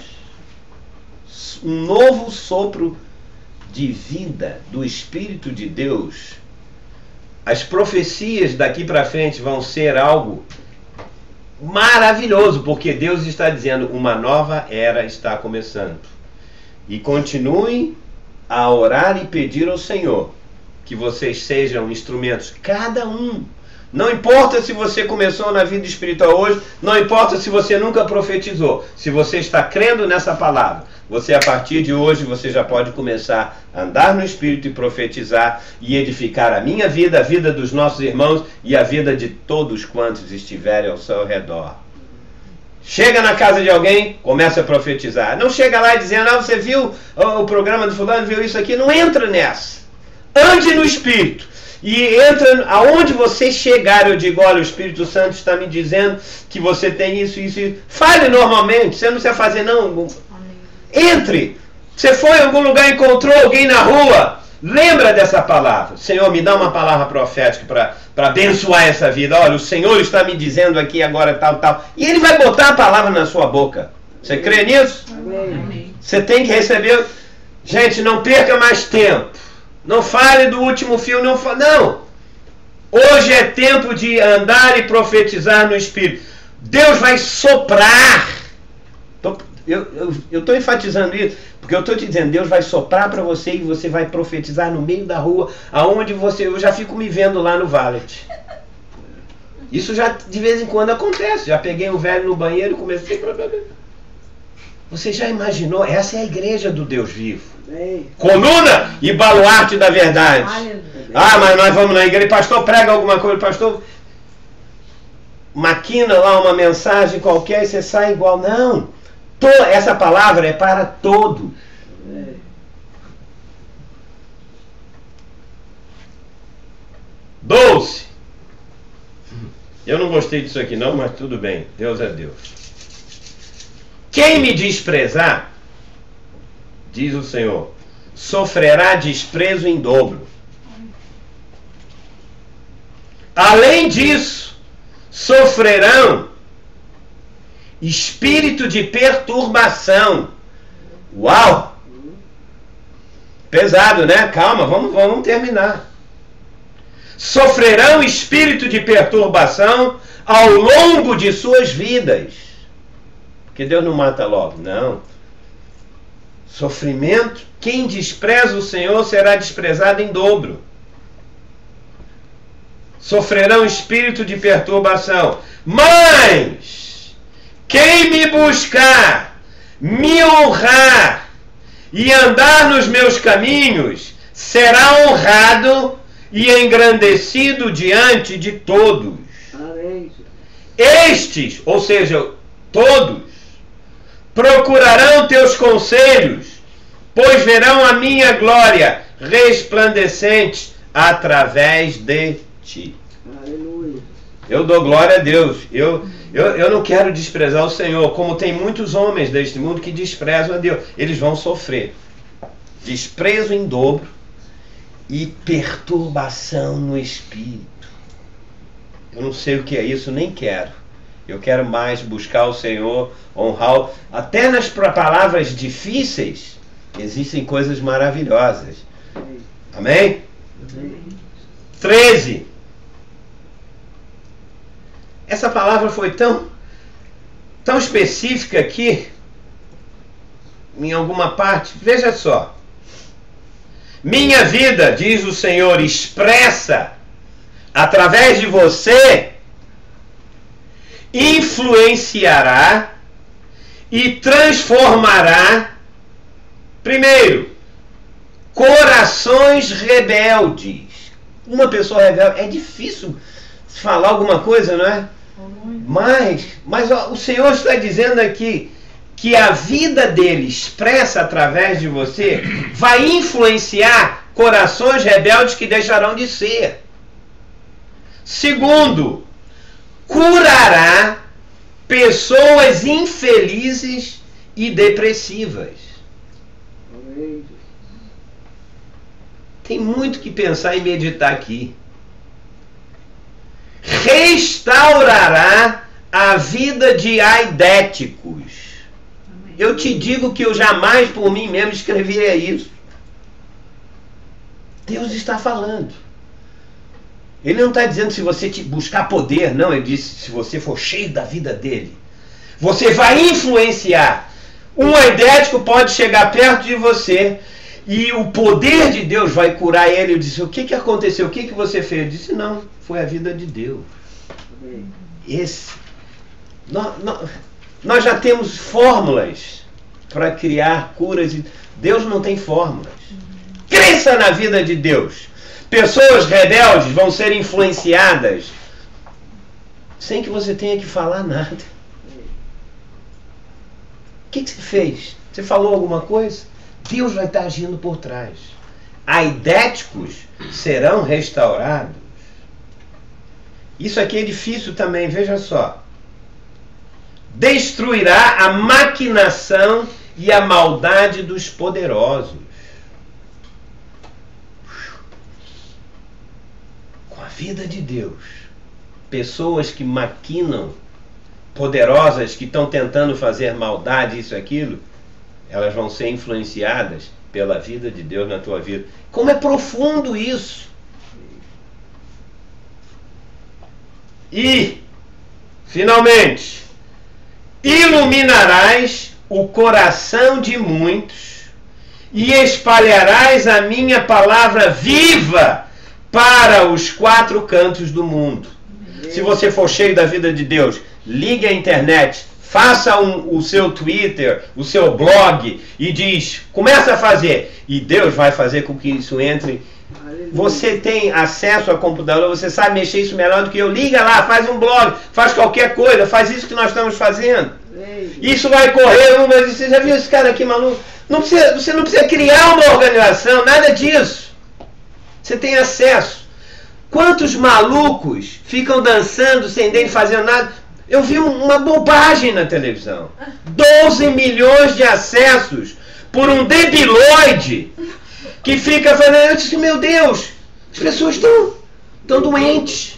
S1: Um novo sopro de vida do Espírito de Deus. As profecias daqui para frente vão ser algo maravilhoso, porque Deus está dizendo: uma nova era está começando. E continuem a orar e pedir ao Senhor que vocês sejam instrumentos, cada um. Não importa se você começou na vida espiritual hoje, não importa se você nunca profetizou. Se você está crendo nessa palavra, você, a partir de hoje, você já pode começar a andar no Espírito e profetizar e edificar a minha vida, a vida dos nossos irmãos e a vida de todos quantos estiverem ao seu redor. Chega na casa de alguém, começa a profetizar. Não chega lá dizendo, ah, você viu o programa do fulano, viu isso aqui? Não entra nessa. Ande no Espírito. E entra, aonde você chegar, eu digo, olha, o Espírito Santo está me dizendo que você tem isso, isso, isso. Fale normalmente, você não precisa fazer não. Entre. Você foi em algum lugar, encontrou alguém na rua, lembra dessa palavra. Senhor, me dá uma palavra profética para abençoar essa vida. Olha, o Senhor está me dizendo aqui agora tal, tal. E Ele vai botar a palavra na sua boca. Você crê nisso? Amém. Você tem que receber. Gente, não perca mais tempo. Não fale do último filme, não fale. Não. Hoje é tempo de andar e profetizar no Espírito. Deus vai soprar. Eu estou enfatizando isso, porque eu estou te dizendo, Deus vai soprar para você e você vai profetizar no meio da rua, aonde você, eu já fico me vendo lá no valet. Isso já de vez em quando acontece. Já peguei um velho no banheiro e comecei a... Você já imaginou? Essa é a igreja do Deus vivo. Coluna e baluarte da verdade. Ah, mas nós vamos na igreja, pastor prega alguma coisa, pastor maquina lá uma mensagem qualquer e você sai igual. Não. Essa palavra é para todos. Doze. Eu não gostei disso aqui não, mas tudo bem. Deus é Deus. Quem me desprezar, diz o Senhor, sofrerá desprezo em dobro. Além disso, sofrerão espírito de perturbação. Uau! Pesado, né? Calma, vamos, vamos terminar. Sofrerão espírito de perturbação ao longo de suas vidas. Porque Deus não mata logo, não. Sofrimento. Quem despreza o Senhor será desprezado em dobro. Sofrerão espírito de perturbação. Mas quem me buscar, me honrar e andar nos meus caminhos, será honrado e engrandecido diante de todos. Estes, ou seja, todos, procurarão teus conselhos, pois verão a minha glória resplandecente através de ti. Aleluia. Eu dou glória a Deus. Eu, eu, eu não quero desprezar o Senhor, como tem muitos homens deste mundo que desprezam a Deus. Eles vão sofrer desprezo em dobro e perturbação no espírito. Eu não sei o que é isso, nem quero. Eu quero mais buscar o Senhor, honrar. Até nas palavras difíceis existem coisas maravilhosas. Amém? Amém. treze. Essa palavra foi tão, tão específica aqui, em alguma parte. Veja só. Minha vida, diz o Senhor, expressa através de você, influenciará e transformará, primeiro, corações rebeldes. Uma pessoa rebelde, é difícil falar alguma coisa, não é? Mas, mas ó, o Senhor está dizendo aqui que a vida dele expressa através de você vai influenciar corações rebeldes que deixarão de ser. Segundo, curará pessoas infelizes e depressivas. Tem muito que pensar e meditar aqui. Restaurará a vida de aidéticos. Eu te digo que eu jamais por mim mesmo escreveria isso. Deus está falando. Ele não está dizendo se você te buscar poder, não. Ele disse se você for cheio da vida dele. Você vai influenciar. Um aidético pode chegar perto de você e o poder de Deus vai curar ele. Ele disse, o que, que aconteceu? O que, que você fez? Ele disse, não, foi a vida de Deus. Esse. Nós, nós, nós já temos fórmulas para criar curas. Deus não tem fórmulas. Cresça na vida de Deus. Pessoas rebeldes vão ser influenciadas sem que você tenha que falar nada. que, que você fez? Você falou alguma coisa? Deus vai estar agindo por trás. Aidéticos serão restaurados. Isso aqui é difícil também, veja só. Destruirá a maquinação e a maldade dos poderosos. Com a vida de Deus, pessoas que maquinam, poderosas, que estão tentando fazer maldade, isso e aquilo, elas vão ser influenciadas pela vida de Deus na tua vida. Como é profundo isso! E, finalmente, iluminarás o coração de muitos e espalharás a minha palavra viva para os quatro cantos do mundo. Se você for cheio da vida de Deus, ligue a internet, faça um, o seu Twitter, o seu blog e diz, começa a fazer. E Deus vai fazer com que isso entre. Você tem acesso a computador, você sabe mexer isso melhor do que eu. Liga lá, faz um blog, faz qualquer coisa, faz isso que nós estamos fazendo. Isso vai correr, você já viu esse cara aqui maluco? Não precisa, você não precisa criar uma organização, nada disso. Você tem acesso. Quantos malucos ficam dançando sem nem fazendo nada? Eu vi uma bobagem na televisão. doze milhões de acessos por um debiloide que fica fazendo... Eu disse, meu Deus, as pessoas estão, estão doentes.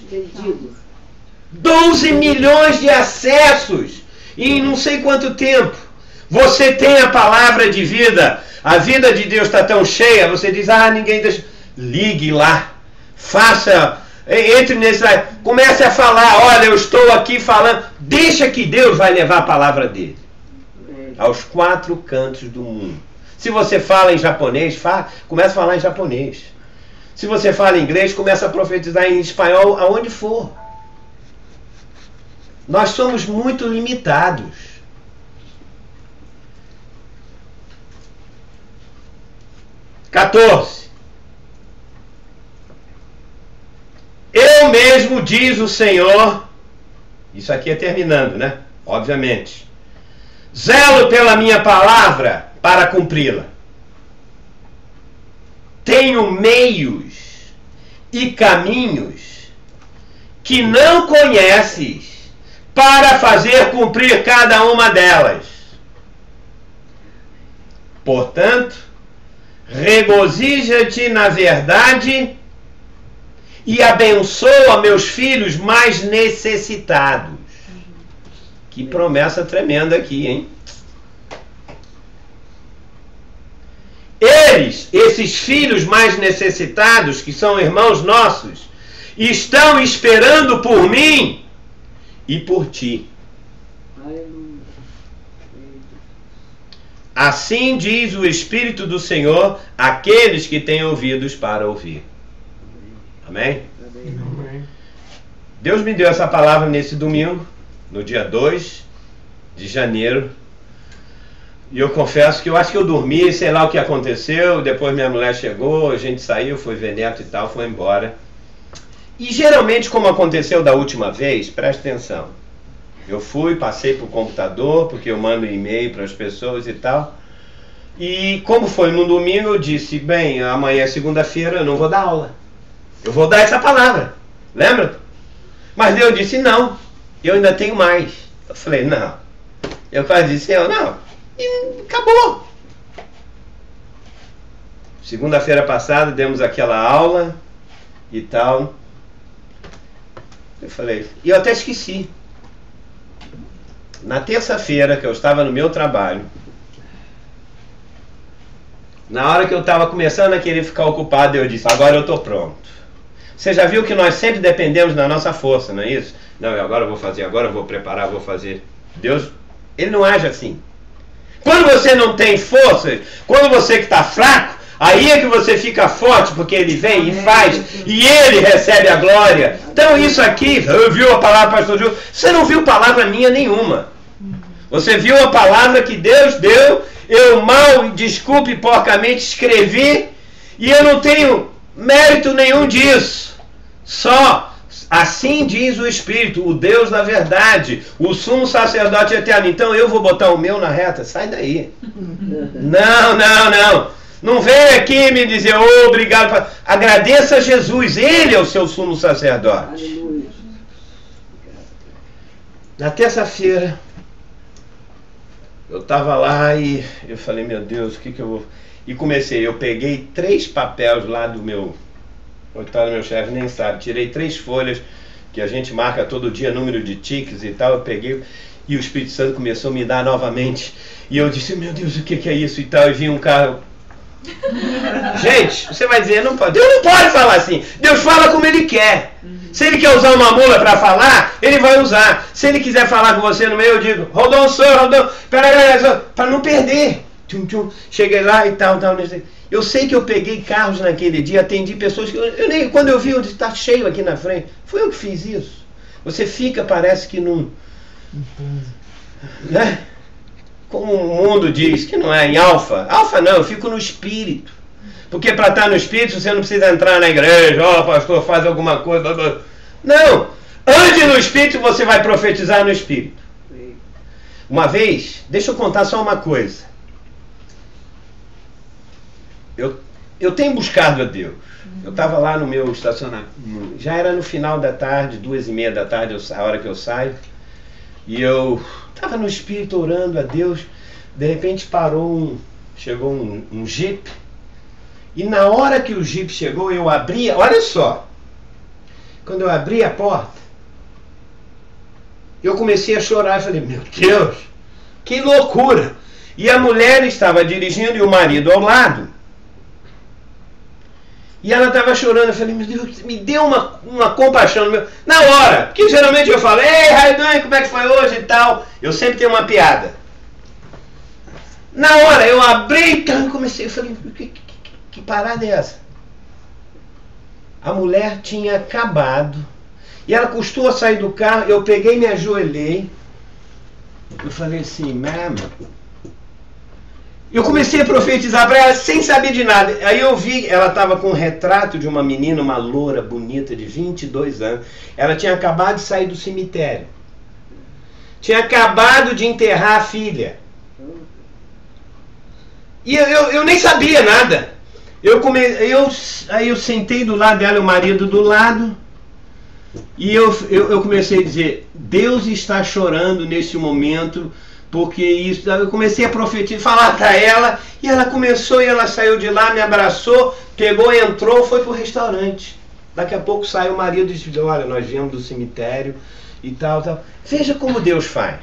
S1: doze milhões de acessos em não sei quanto tempo. Você tem a palavra de vida. A vida de Deus está tão cheia. Você diz, ah, ninguém deixa... Ligue lá. Faça... Entre nesse... Comece a falar, olha, eu estou aqui falando. Deixa que Deus vai levar a palavra dele aos quatro cantos do mundo. Se você fala em japonês, fala, começa a falar em japonês. Se você fala em inglês, começa a profetizar em espanhol, aonde for. Nós somos muito limitados. quatorze. Eu mesmo, diz o Senhor, isso aqui é terminando, né? Obviamente. Zelo pela minha palavra para cumpri-la. Tenho meios e caminhos que não conheces para fazer cumprir cada uma delas. Portanto, regozija-te na verdade e abençoa meus filhos mais necessitados. Que promessa tremenda aqui, hein? Eles, esses filhos mais necessitados, que são irmãos nossos, estão esperando por mim e por ti. Assim diz o Espírito do Senhor àqueles que têm ouvidos para ouvir. Amém? Amém? Deus me deu essa palavra nesse domingo, no dia dois de janeiro. E eu confesso que eu acho que eu dormi, sei lá o que aconteceu. Depois minha mulher chegou, a gente saiu, foi ver neto e tal, foi embora. E geralmente, como aconteceu da última vez, presta atenção. Eu fui, passei para o computador, porque eu mando e-mail para as pessoas e tal. E como foi no domingo, eu disse, bem, amanhã é segunda-feira, eu não vou dar aula. Eu vou dar essa palavra. Lembra? Mas Deus disse, não, eu ainda tenho mais. Eu falei, não. Eu quase disse, eu, não. E acabou. Segunda-feira passada, demos aquela aula e tal. Eu falei, e eu até esqueci. Na terça-feira, que eu estava no meu trabalho, na hora que eu estava começando a querer ficar ocupado, eu disse, agora eu estou pronto. Você já viu que nós sempre dependemos da nossa força, não é isso? Não, agora eu vou fazer, agora eu vou preparar, vou fazer. Deus, Ele não age assim. Quando você não tem força, quando você que está fraco, aí é que você fica forte, porque Ele vem e faz, e Ele recebe a glória. Então isso aqui, eu vi a palavra, pastor Júlio, você não viu palavra minha nenhuma. Você viu a palavra que Deus deu, eu mal, desculpe porcamente, escrevi, e eu não tenho mérito nenhum disso. Só Assim diz o Espírito, o Deus da verdade, o sumo sacerdote eterno. Então eu vou botar o meu na reta? Sai daí. Não, não, não. Não vem aqui me dizer, oh, obrigado. Pra... Agradeça a Jesus, Ele é o seu sumo sacerdote. Na terça-feira, eu estava lá e eu falei, meu Deus, o que que eu vou... E comecei, eu peguei três papéis lá do meu... Coitado, meu chefe nem sabe. Tirei três folhas que a gente marca todo dia, número de tiques e tal. Eu peguei e o Espírito Santo começou a me dar novamente. E eu disse, meu Deus, o que, que é isso e tal. E vinha um carro. Gente, você vai dizer, não pode. Deus não pode falar assim. Deus fala como Ele quer. Se Ele quer usar uma mula para falar, Ele vai usar. Se Ele quiser falar com você no meio, eu digo, Rodon, senhor, Rodon, peraí, para não perder. Tchum, tchum. Cheguei lá e tal, tal, eu sei que eu peguei carros naquele dia, atendi pessoas que eu, eu nem, quando eu vi, eu disse, está cheio aqui na frente. Foi eu que fiz isso. Você fica, parece que não... Né? Como o mundo diz, que não é em alfa. Alfa não, eu fico no espírito. Porque para estar no espírito, você não precisa entrar na igreja, ó, oh, pastor, faz alguma coisa. Não! Ande no espírito, você vai profetizar no espírito. Uma vez, deixa eu contar só uma coisa. Eu, eu tenho buscado a Deus. Eu estava lá no meu estacionamento. Já era no final da tarde, duas e meia da tarde, eu, a hora que eu saio. E eu estava no espírito orando a Deus. De repente parou um... Chegou um, um jipe. E na hora que o jipe chegou, eu abri... Olha só. Quando eu abri a porta, eu comecei a chorar. Eu falei, meu Deus, que loucura. E a mulher estava dirigindo e o marido ao lado. E ela estava chorando, eu falei, meu Deus, me deu uma, uma compaixão no meu... Na hora, porque geralmente eu falo, ei, Raidan, como é que foi hoje e tal. Eu sempre tenho uma piada. Na hora, eu abri e comecei, eu falei, que, que, que parada é essa? A mulher tinha acabado, e ela custou a sair do carro, eu peguei e me ajoelhei. Eu falei assim, mama... Eu comecei a profetizar para ela sem saber de nada. Aí eu vi, ela estava com um retrato de uma menina, uma loura bonita de vinte e dois anos. Ela tinha acabado de sair do cemitério. Tinha acabado de enterrar a filha. E eu, eu, eu nem sabia nada. Eu come, eu, aí eu sentei do lado dela, o marido do lado. E eu, eu, eu comecei a dizer, Deus está chorando nesse momento... Porque isso, eu comecei a profetizar, falar para ela, e ela começou e ela saiu de lá, me abraçou, pegou, entrou, foi para o restaurante. Daqui a pouco sai o marido e diz, olha, nós viemos do cemitério e tal, tal. Veja como Deus faz.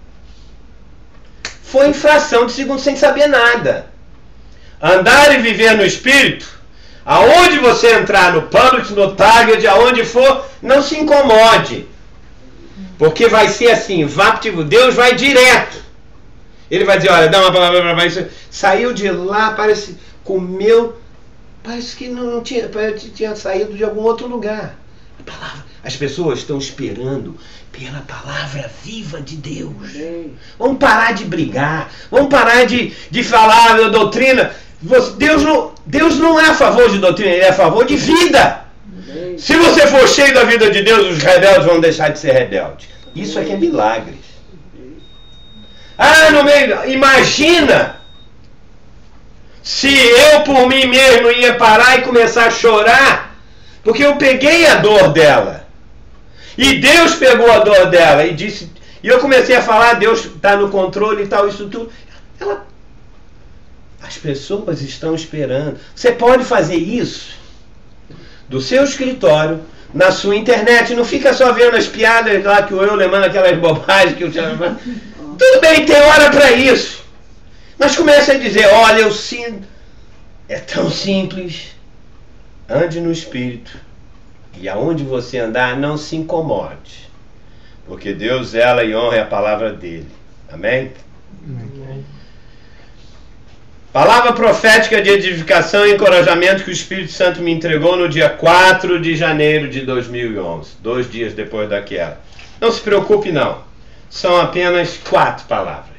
S1: Foi em fração de segundo sem saber nada. Andar e viver no Espírito, aonde você entrar, no Publix, no Target, aonde for, não se incomode. Porque vai ser assim, vaptivo, Deus vai direto. Ele vai dizer, olha, dá uma palavra para baixo. Saiu de lá, parece, comeu, parece que não tinha, parece que tinha saído de algum outro lugar. A palavra, as pessoas estão esperando pela palavra viva de Deus. Vamos parar de brigar, vamos parar de, de falar a doutrina. Deus não, Deus não é a favor de doutrina, Ele é a favor de vida. Se você for cheio da vida de Deus, os rebeldes vão deixar de ser rebeldes. Isso aqui é milagres. Ah, no meio, imagina se eu por mim mesmo ia parar e começar a chorar, porque eu peguei a dor dela. E Deus pegou a dor dela e disse, e eu comecei a falar, Deus está no controle e tal, isso tudo. Ela, as pessoas estão esperando. Você pode fazer isso do seu escritório, na sua internet, não fica só vendo as piadas lá que o Euler manda, aquelas bobagens que o tudo bem, tem hora para isso, mas comece a dizer, olha, eu sinto, é tão simples, ande no Espírito, e aonde você andar, não se incomode, porque Deus zela e honra a palavra dele, amém? Amém. Palavra profética de edificação e encorajamento que o Espírito Santo me entregou no dia quatro de janeiro de dois mil e onze, dois dias depois daquela. Não se preocupe não, são apenas quatro palavras.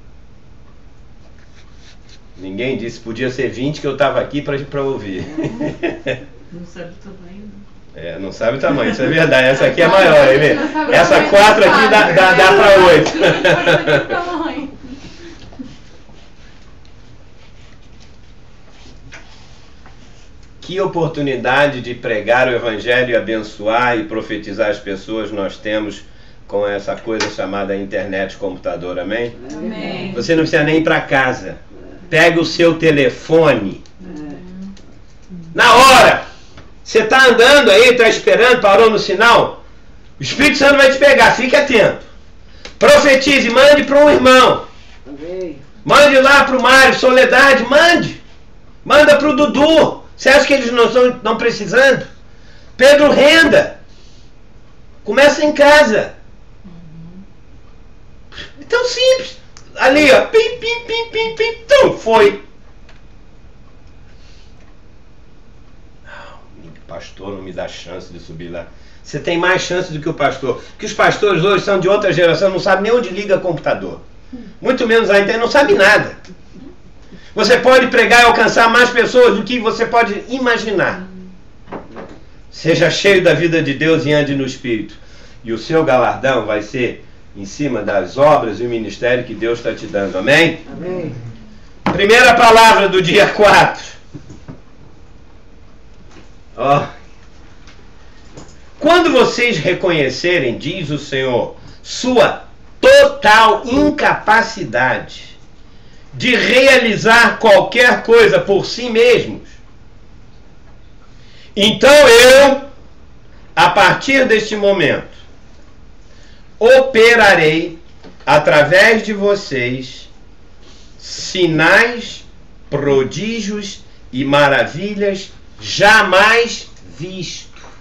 S1: Ninguém disse, podia ser vinte que eu estava aqui para ouvir.
S2: Não sabe o tamanho.
S1: É, não sabe o tamanho, isso é verdade. Essa aqui é maior, hein? Essa quatro aqui dá, dá, dá para oito. Que oportunidade de pregar o Evangelho e abençoar e profetizar as pessoas nós temos com essa coisa chamada internet, computador, amém?
S2: Amém.
S1: Você não precisa nem ir para casa. Pega o seu telefone. Na hora! Você está andando aí, está esperando, parou no sinal? O Espírito Santo vai te pegar, fique atento. Profetize, mande para um irmão. Mande lá para o Mário, Soledade, mande. Manda para o Dudu. Você acha que eles não estão não precisando? Pedro Renda. Começa em casa. Então simples. Ali, ó. Pim, pim, pim, pim, pim. Tum, foi. Não, pastor não me dá chance de subir lá. Você tem mais chance do que o pastor. Porque os pastores hoje são de outra geração, não sabem nem onde liga computador. Muito menos a internet, não sabe nada. Você pode pregar e alcançar mais pessoas do que você pode imaginar. Seja cheio da vida de Deus e ande no Espírito. E o seu galardão vai ser em cima das obras e o ministério que Deus está te dando. Amém?
S2: Amém.
S1: Primeira palavra do dia quatro. Ó. Oh. Quando vocês reconhecerem, diz o Senhor, sua total incapacidade de realizar qualquer coisa por si mesmos, então eu, a partir deste momento, operarei através de vocês sinais, prodígios e maravilhas jamais vistos.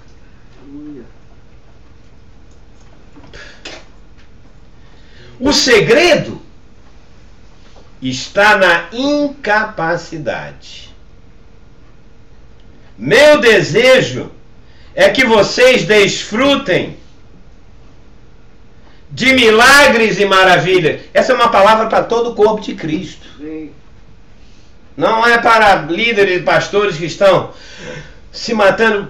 S1: O segredo está na incapacidade. Meu desejo é que vocês desfrutem de milagres e maravilhas. Essa é uma palavra para todo o corpo de Cristo. Não é para líderes e pastores que estão se matando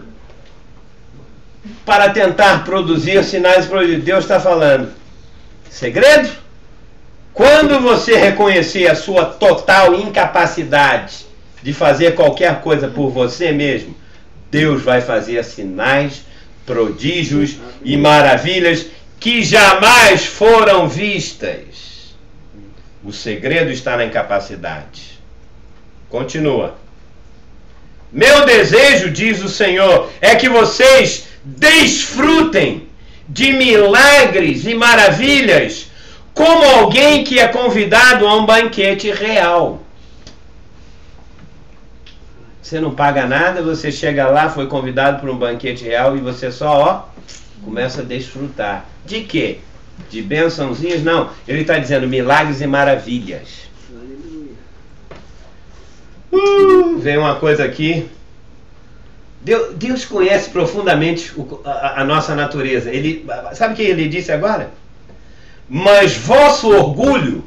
S1: para tentar produzir sinais e prodígios. Deus está falando. Segredo? Quando você reconhecer a sua total incapacidade de fazer qualquer coisa por você mesmo, Deus vai fazer sinais, prodígios e maravilhas que jamais foram vistas. O segredo está na incapacidade. Continua. Meu desejo, diz o Senhor, é que vocês desfrutem de milagres e maravilhas como alguém que é convidado a um banquete real. Você não paga nada, você chega lá, foi convidado para um banquete real e você só, ó, começa a desfrutar. De quê? De bênçãozinhas? Não. Ele está dizendo milagres e maravilhas. Uh, vem uma coisa aqui. Deus, Deus conhece profundamente o, a, a nossa natureza. Ele, sabe o que ele disse agora? Mas vosso orgulho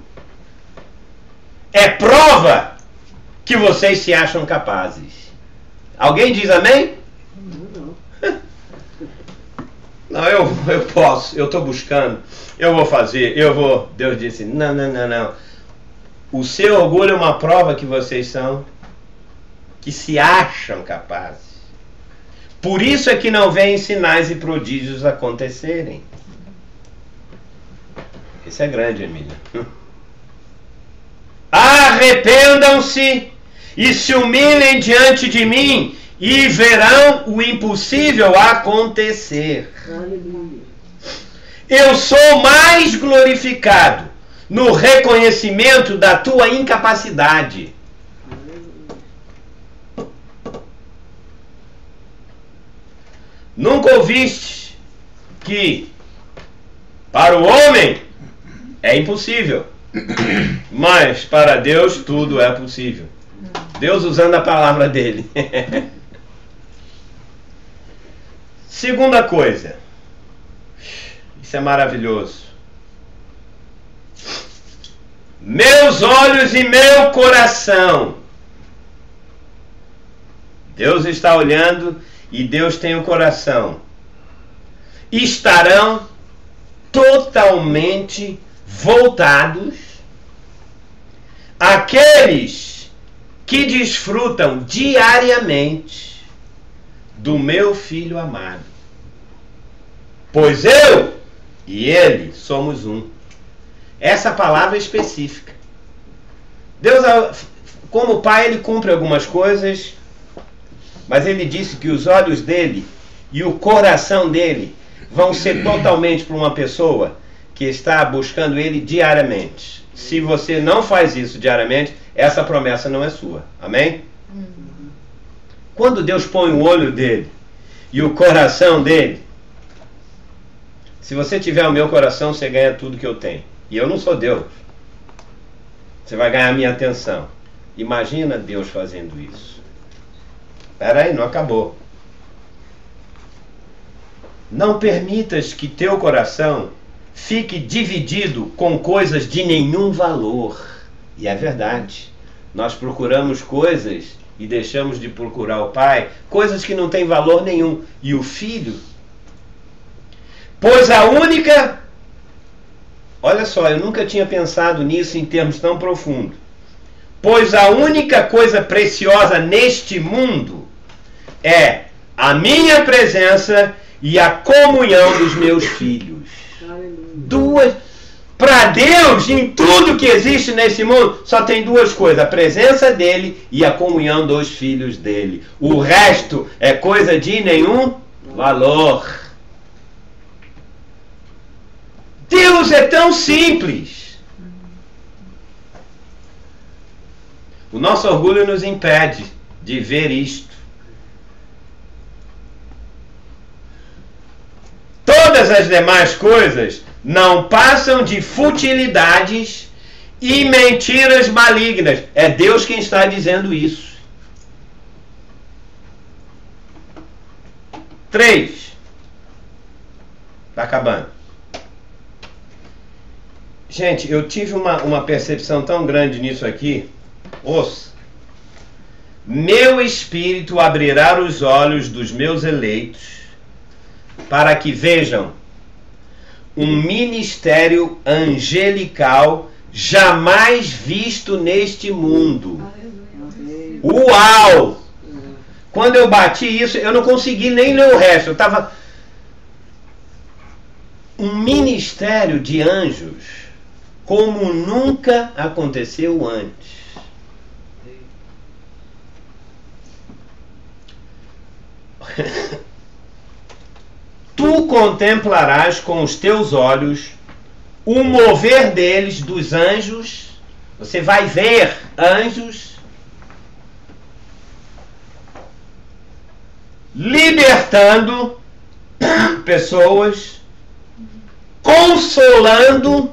S1: é prova que vocês se acham capazes. Alguém diz amém? Não. Não, eu, eu posso, eu estou buscando, eu vou fazer, eu vou. Deus disse, não, não, não, não. O seu orgulho é uma prova que vocês são, que se acham capazes. Por isso é que não vêm sinais e prodígios acontecerem. Isso é grande, Emília. Arrependam-se e se humilhem diante de mim e verão o impossível acontecer. Aleluia. Eu sou mais glorificado no reconhecimento da tua incapacidade. Nunca ouviste que para o homem é impossível, mas para Deus tudo é possível. Deus usando a palavra dele. Segunda coisa, isso é maravilhoso. Meus olhos e meu coração. Deus está olhando e Deus tem o coração, estarão totalmente voltados àqueles que desfrutam diariamente do meu Filho amado. Pois eu e ele somos um. Essa palavra é específica. Deus, como Pai, ele cumpre algumas coisas, mas ele disse que os olhos dele e o coração dele vão ser totalmente para uma pessoa que está buscando ele diariamente. Se você não faz isso diariamente, essa promessa não é sua. Amém? Uhum. Quando Deus põe o olho dele e o coração dele, se você tiver o meu coração, você ganha tudo que eu tenho. E eu não sou Deus. Você vai ganhar a minha atenção. Imagina Deus fazendo isso. Espera aí, não acabou. Não permitas que teu coração fique dividido com coisas de nenhum valor. E é verdade. Nós procuramos coisas e deixamos de procurar o Pai, coisas que não têm valor nenhum. E o Filho, pois a única... Olha só, eu nunca tinha pensado nisso em termos tão profundos. Pois a única coisa preciosa neste mundo é a minha presença e a comunhão dos meus filhos. Duas. Para Deus, em tudo que existe nesse mundo, só tem duas coisas: a presença dele e a comunhão dos filhos dele. O resto é coisa de nenhum valor. Deus é tão simples. O nosso orgulho nos impede de ver isto. Todas as demais coisas não passam de futilidades e mentiras malignas. É Deus quem está dizendo isso. Três. Está acabando. Gente, eu tive uma, uma percepção tão grande nisso aqui. Ouça. Meu espírito abrirá os olhos dos meus eleitos para que vejam um ministério angelical jamais visto neste mundo. Uau! Quando eu bati isso, eu não consegui nem ler o resto. Eu estava... Um ministério de anjos como nunca aconteceu antes. Tu contemplarás com os teus olhos o mover deles, dos anjos. Você vai ver anjos libertando pessoas, consolando.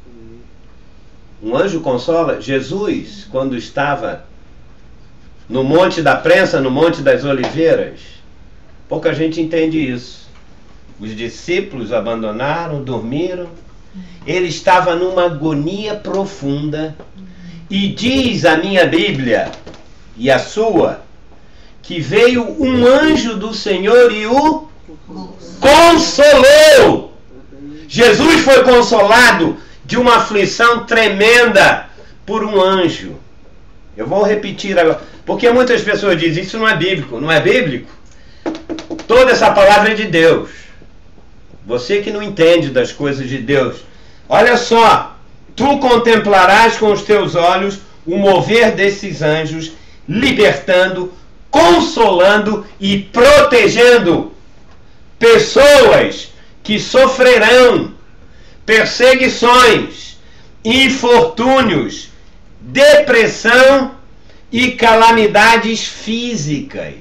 S1: Um anjo consola. Jesus, quando estava no Monte da Prensa, no Monte das Oliveiras, pouca gente entende isso. Os discípulos abandonaram, dormiram. Ele estava numa agonia profunda. E diz a minha Bíblia e a sua que veio um anjo do Senhor e o consolou. Jesus foi consolado de uma aflição tremenda por um anjo. Eu vou repetir agora, porque muitas pessoas dizem, isso não é bíblico. Não é bíblico? Toda essa palavra é de Deus. Você que não entende das coisas de Deus. Olha só. Tu contemplarás com os teus olhos o mover desses anjos, libertando, consolando e protegendo pessoas que sofrerão perseguições, infortúnios, depressão e calamidades físicas.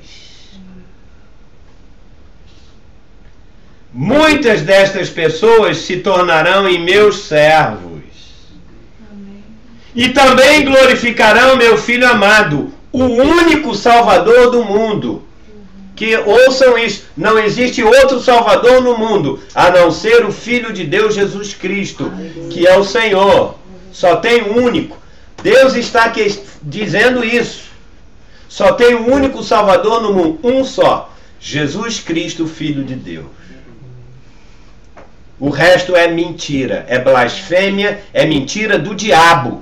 S1: Muitas destas pessoas se tornarão em meus servos. Amém. E também glorificarão meu Filho amado, o único Salvador do mundo. Que ouçam isso, não existe outro Salvador no mundo, a não ser o Filho de Deus Jesus Cristo, que é o Senhor. Só tem um único. Deus está aqui dizendo isso. Só tem um único Salvador no mundo, um só. Jesus Cristo, Filho de Deus. O resto é mentira, é blasfêmia, é mentira do diabo.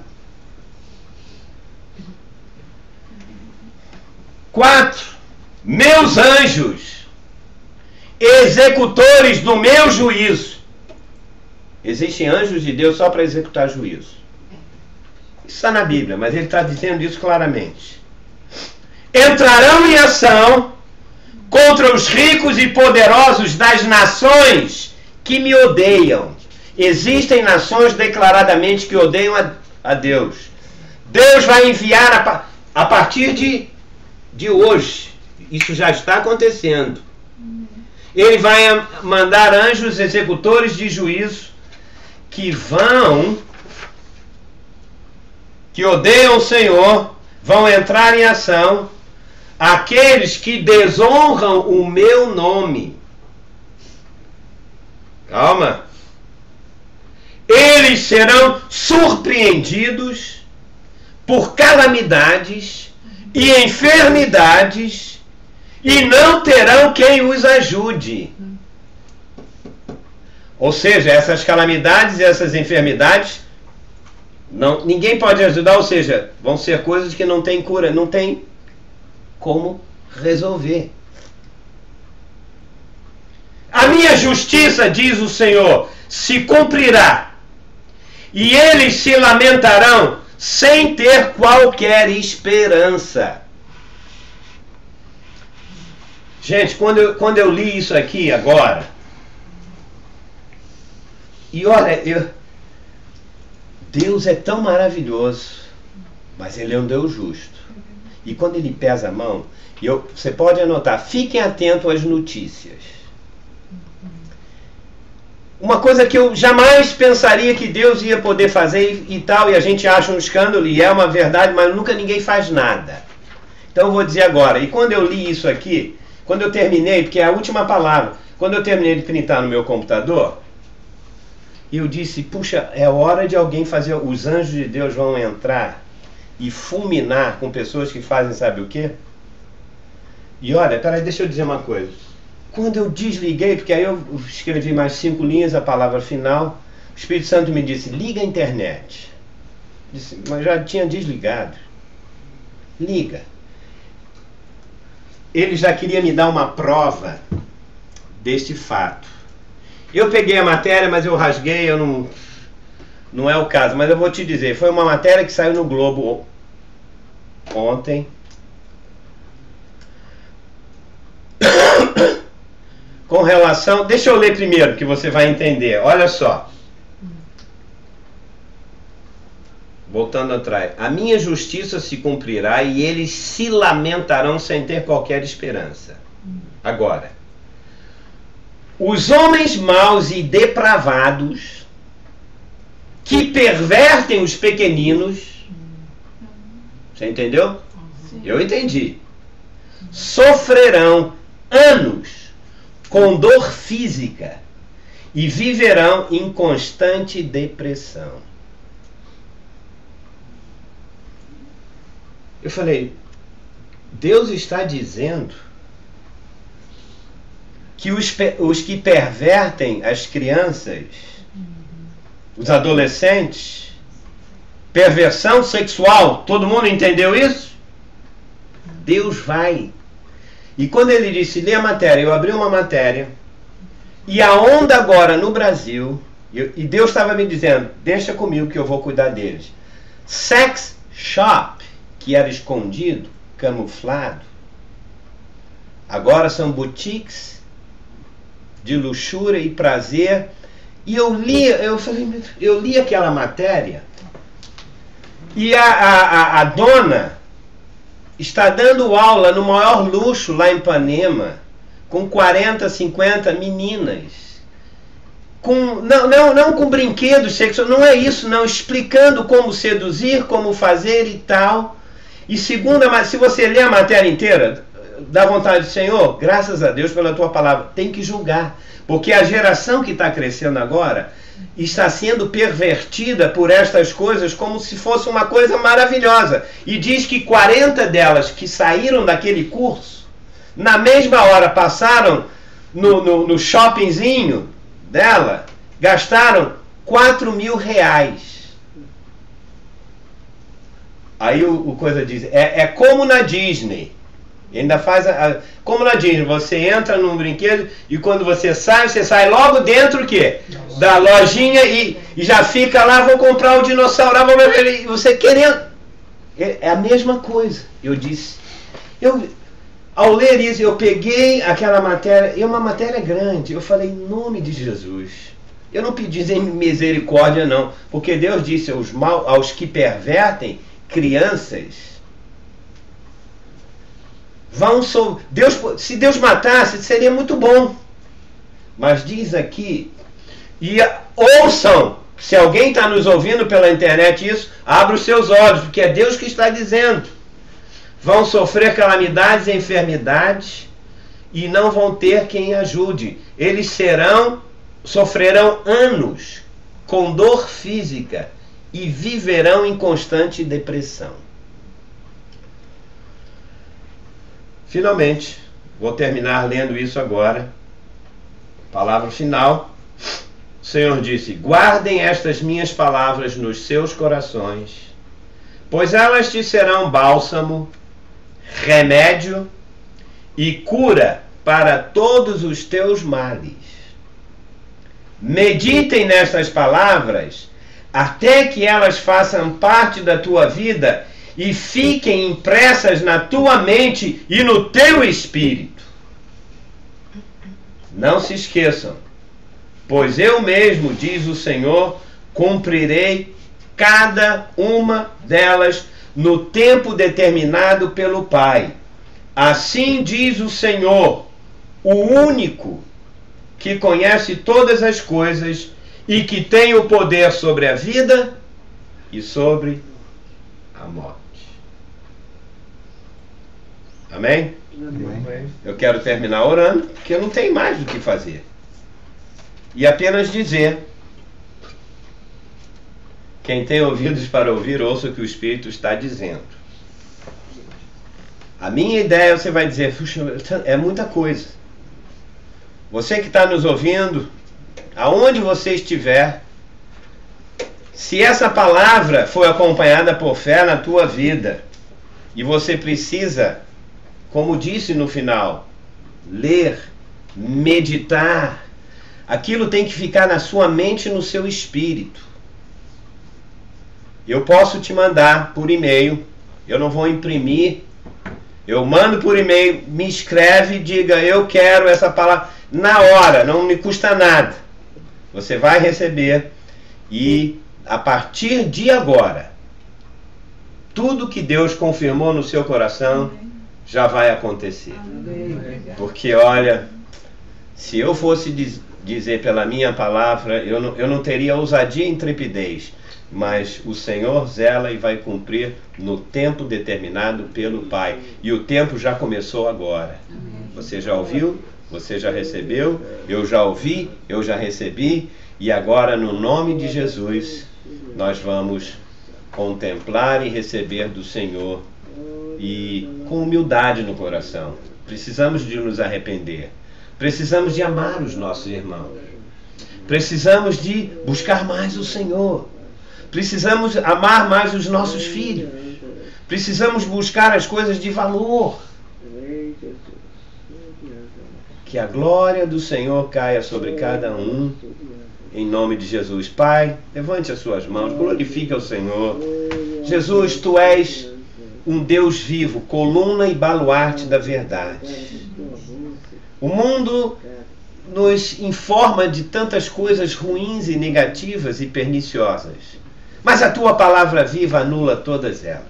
S1: Quatro, meus anjos, executores do meu juízo. Existem anjos de Deus só para executar juízo. Isso está na Bíblia, mas ele está dizendo isso claramente. Entrarão em ação contra os ricos e poderosos das nações que me odeiam. Existem nações declaradamente que odeiam a, a Deus. Deus vai enviar a, a partir de, de hoje. Isso já está acontecendo. Ele vai mandar anjos executores de juízo que vão, que odeiam o Senhor, vão entrar em ação. Aqueles que desonram o meu nome. Calma. Eles serão surpreendidos por calamidades e enfermidades e não terão quem os ajude. Ou seja, essas calamidades e essas enfermidades, não, ninguém pode ajudar, ou seja, vão ser coisas que não tem cura, não tem como resolver. A minha justiça, diz o Senhor, se cumprirá, e eles se lamentarão sem ter qualquer esperança. Gente, quando eu, quando eu li isso aqui agora, e olha, eu, Deus é tão maravilhoso, mas Ele é um Deus justo. E quando Ele pesa a mão, eu, você pode anotar, fiquem atentos às notícias. Uma coisa que eu jamais pensaria que Deus ia poder fazer e, e tal, e a gente acha um escândalo, e é uma verdade, mas nunca ninguém faz nada. Então eu vou dizer agora, e quando eu li isso aqui, quando eu terminei, porque é a última palavra, quando eu terminei de printar no meu computador, eu disse, puxa, é hora de alguém fazer, os anjos de Deus vão entrar e fulminar com pessoas que fazem sabe o quê? E olha, peraí, deixa eu dizer uma coisa. Quando eu desliguei, porque aí eu escrevi mais cinco linhas, a palavra final, o Espírito Santo me disse, liga a internet. Disse, mas já tinha desligado. Liga. Ele já queria me dar uma prova deste fato. Eu peguei a matéria, mas eu rasguei, eu não... Não é o caso, mas eu vou te dizer, foi uma matéria que saiu no Globo ontem. Com relação... Deixa eu ler primeiro, que você vai entender. Olha só. Voltando atrás. A minha justiça se cumprirá e eles se lamentarão sem ter qualquer esperança. Agora. Os homens maus e depravados que pervertem os pequeninos. Você entendeu? Sim. Eu entendi. Sofrerão anos com dor física e viverão em constante depressão. Eu falei, Deus está dizendo que os, os que pervertem as crianças, os adolescentes, perversão sexual, todo mundo entendeu isso? Deus vai. E quando ele disse, lê a matéria, eu abri uma matéria, e a onda agora no Brasil, eu, e Deus estava me dizendo, deixa comigo que eu vou cuidar deles. Sex shop, que era escondido, camuflado, agora são boutiques de luxúria e prazer. E eu li, eu falei, eu li aquela matéria, e a, a, a dona está dando aula no maior luxo lá em Ipanema, com quarenta, cinquenta meninas, com, não, não, não com brinquedos sexuais, não é isso, não, explicando como seduzir, como fazer e tal. E segunda, se você ler a matéria inteira, dá vontade, Senhor, graças a Deus pela tua palavra, tem que julgar. Porque a geração que está crescendo agora está sendo pervertida por estas coisas como se fosse uma coisa maravilhosa. E diz que quarenta delas que saíram daquele curso Na mesma hora passaram no, no, no shoppingzinho dela, gastaram quatro mil reais. Aí o, o coisa diz, é, é como na Disney. E ainda faz, a, a, como na Disney, você entra num brinquedo e quando você sai, você sai logo dentro o quê? Da lojinha e, e já fica lá, vou comprar o dinossauro, vou ver, você querendo. É, é a mesma coisa. Eu disse, eu, ao ler isso, eu peguei aquela matéria, e uma matéria grande, eu falei, em nome de Jesus. Eu não pedi misericórdia não, porque Deus disse aos, mal, aos que pervertem crianças, vão so... Deus, se Deus matasse, seria muito bom. Mas diz aqui, e ouçam, se alguém está nos ouvindo pela internet isso, abra os seus olhos, porque é Deus que está dizendo. Vão sofrer calamidades e enfermidades e não vão ter quem ajude. Eles serão, sofrerão anos com dor física e viverão em constante depressão. Finalmente, vou terminar lendo isso agora. Palavra final. O Senhor disse, guardem estas minhas palavras nos seus corações, pois elas te serão bálsamo, remédio e cura para todos os teus males. Meditem nestas palavras, até que elas façam parte da tua vida e fiquem impressas na tua mente e no teu espírito. Não se esqueçam, pois eu mesmo, diz o Senhor, cumprirei cada uma delas no tempo determinado pelo Pai. Assim diz o Senhor, o único que conhece todas as coisas e que tem o poder sobre a vida e sobre a morte. Amém? Amém? Eu quero terminar orando, porque eu não tenho mais o que fazer. E apenas dizer, quem tem ouvidos para ouvir, ouça o que o Espírito está dizendo. A minha ideia, você vai dizer, puxa, é muita coisa. Você que está nos ouvindo, aonde você estiver, se essa palavra foi acompanhada por fé na tua vida, e você precisa, como disse no final, ler, meditar, aquilo tem que ficar na sua mente e no seu espírito. Eu posso te mandar por e-mail, eu não vou imprimir, eu mando por e-mail, me escreve, diga, eu quero essa palavra, na hora, não me custa nada. Você vai receber e a partir de agora, tudo que Deus confirmou no seu coração já vai acontecer. Porque olha, se eu fosse diz, dizer pela minha palavra, eu não, eu não teria ousadia e intrepidez, mas o Senhor zela e vai cumprir no tempo determinado pelo Pai. E o tempo já começou agora. Você já ouviu? Você já recebeu? Eu já ouvi, eu já recebi. E agora, no nome de Jesus, nós vamos contemplar e receber do Senhor. E com humildade no coração. Precisamos de nos arrepender. Precisamos de amar os nossos irmãos. Precisamos de buscar mais o Senhor. Precisamos amar mais os nossos filhos. Precisamos buscar as coisas de valor. Que a glória do Senhor caia sobre cada um. Em nome de Jesus. Pai, levante as suas mãos. Glorifique ao Senhor. Jesus, Tu és um Deus vivo, coluna e baluarte da verdade. O mundo nos informa de tantas coisas ruins e negativas e perniciosas. Mas a Tua palavra viva anula todas elas.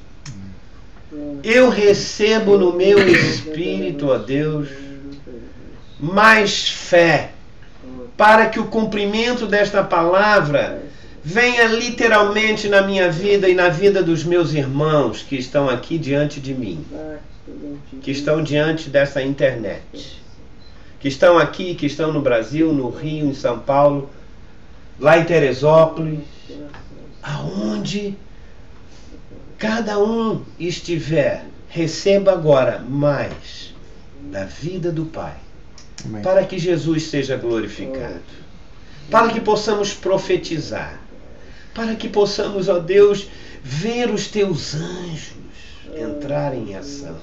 S1: Eu recebo no meu espírito, ó Deus, mais fé, para que o cumprimento desta palavra venha literalmente na minha vida e na vida dos meus irmãos que estão aqui diante de mim, que estão diante dessa internet, que estão aqui, que estão no Brasil, no Rio, em São Paulo, lá em Teresópolis, aonde cada um estiver, receba agora mais da vida do Pai,
S2: Amém.
S1: para que Jesus seja glorificado, para que possamos profetizar, para que possamos, ó Deus, ver os teus anjos entrarem em ação.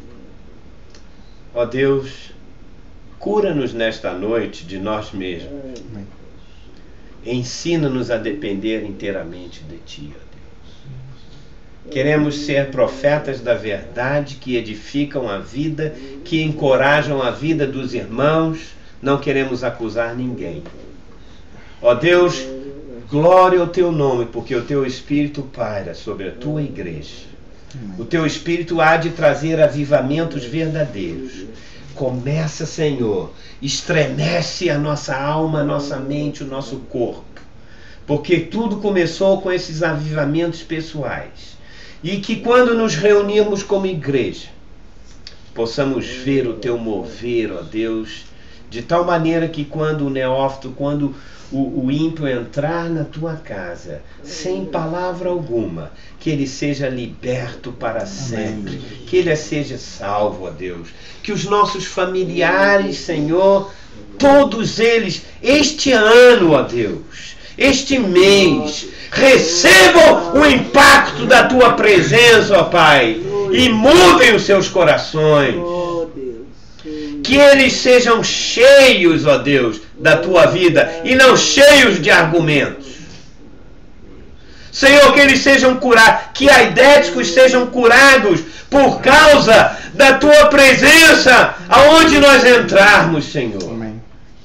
S1: Ó Deus, cura-nos nesta noite de nós mesmos.
S2: Amém.
S1: Ensina-nos a depender inteiramente de Ti, ó Deus. Queremos ser profetas da verdade que edificam a vida, que encorajam a vida dos irmãos. Não queremos acusar ninguém. Ó Deus, glória ao Teu nome, porque o Teu Espírito paira sobre a Tua igreja. O Teu Espírito há de trazer avivamentos verdadeiros. Começa, Senhor, estremece a nossa alma, a nossa mente, o nosso corpo. Porque tudo começou com esses avivamentos pessoais. E que quando nos reunirmos como igreja, possamos ver o Teu mover, ó Deus, de tal maneira que quando o neófito, quando o, o ímpio entrar na Tua casa, sem palavra alguma, que ele seja liberto para sempre, que ele seja salvo, ó Deus, que os nossos familiares, Senhor, todos eles, este ano, ó Deus, este mês, recebam o impacto da Tua presença, ó Pai, e mudem os seus corações. Que eles sejam cheios, ó Deus, da Tua vida e não cheios de argumentos. Senhor, que eles sejam curados, que aidéticos sejam curados por causa da Tua presença aonde nós entrarmos, Senhor.
S2: Amém.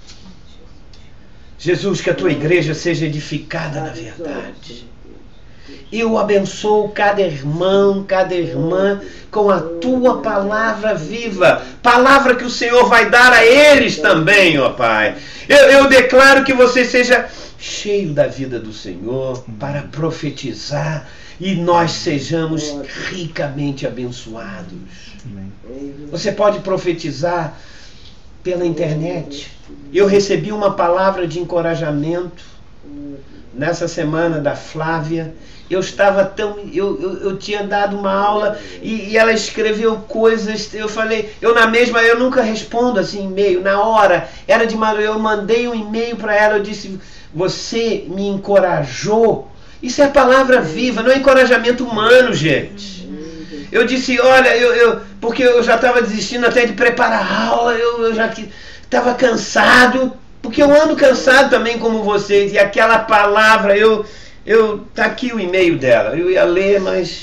S1: Jesus, que a Tua igreja seja edificada na verdade. Eu abençoo cada irmão, cada irmã com a Tua palavra viva. Palavra que o Senhor vai dar a eles também, ó Pai. Eu, eu declaro que você seja cheio da vida do Senhor para profetizar e nós sejamos ricamente abençoados. Você pode profetizar pela internet. Eu recebi uma palavra de encorajamento nessa semana da Flávia. Eu estava tão... Eu, eu, eu tinha dado uma aula e, e ela escreveu coisas. Eu falei... Eu na mesma... Eu nunca respondo assim e-mail. Na hora... Era de madrugada. Eu mandei um e-mail para ela. Eu disse... Você me encorajou. Isso é palavra viva. Não é encorajamento humano, gente. Eu disse... Olha... Eu, eu, porque eu já estava desistindo até de preparar a aula. Eu, eu já estava cansado. Porque eu ando cansado também como vocês. E aquela palavra... Eu... Eu, tá aqui o e-mail dela. Eu ia ler, mas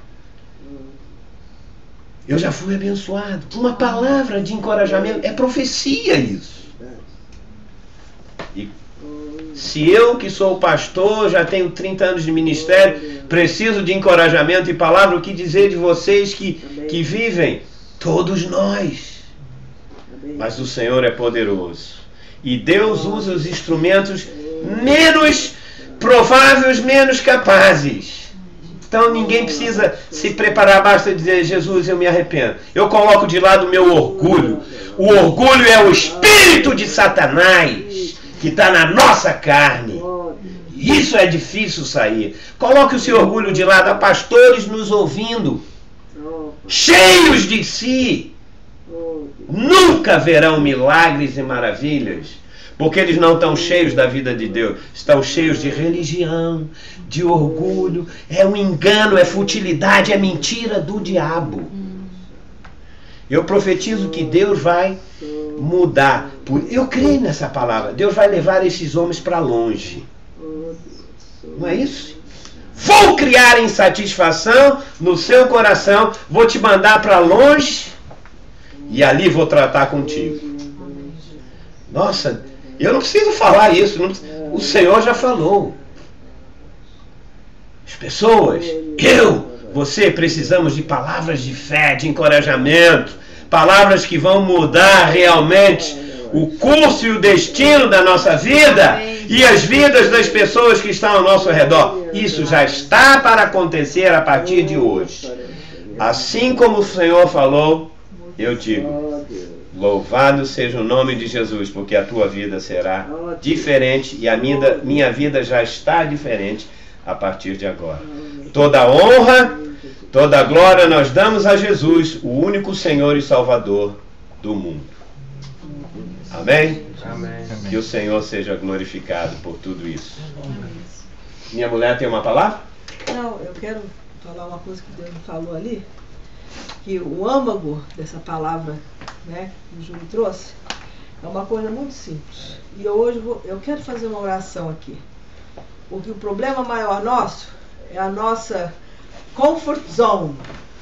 S1: eu já fui abençoado. Uma palavra de encorajamento. É profecia isso. E se eu, que sou pastor, já tenho trinta anos de ministério, preciso de encorajamento e palavra, o que dizer de vocês que, que vivem? Todos nós. Mas o Senhor é poderoso. E Deus usa os instrumentos menos prováveis, menos capazes. Então ninguém precisa se preparar, basta dizer: Jesus, eu me arrependo. Eu coloco de lado o meu orgulho. O orgulho é o espírito de Satanás que está na nossa carne. Isso é difícil sair. Coloque o seu orgulho de lado. Há pastores nos ouvindo, cheios de si. Nunca verão milagres e maravilhas. Porque eles não estão cheios da vida de Deus. Estão cheios de religião, de orgulho. É um engano, é futilidade, é mentira do diabo. Eu profetizo que Deus vai mudar. Eu creio nessa palavra. Deus vai levar esses homens para longe. Não é isso? Vou criar insatisfação no seu coração. Vou te mandar para longe. E ali vou tratar contigo. Nossa... Eu não preciso falar isso. Não, o Senhor já falou. As pessoas, eu, você, precisamos de palavras de fé, de encorajamento. Palavras que vão mudar realmente o curso e o destino da nossa vida e as vidas das pessoas que estão ao nosso redor. Isso já está para acontecer a partir de hoje. Assim como o Senhor falou, eu digo... Louvado seja o nome de Jesus, porque a tua vida será diferente e a minha, minha vida já está diferente a partir de agora. Toda honra, toda glória nós damos a Jesus, o único Senhor e Salvador. do mundo. Amém?
S2: Amém.
S1: Que o Senhor seja glorificado por tudo isso. Minha mulher tem uma palavra?
S3: Não, eu quero falar uma coisa que Deus me falou ali, que o âmago dessa palavra, né, que o Júlio trouxe, é uma coisa muito simples. E eu hoje vou, eu quero fazer uma oração aqui, porque o problema maior nosso é a nossa comfort zone.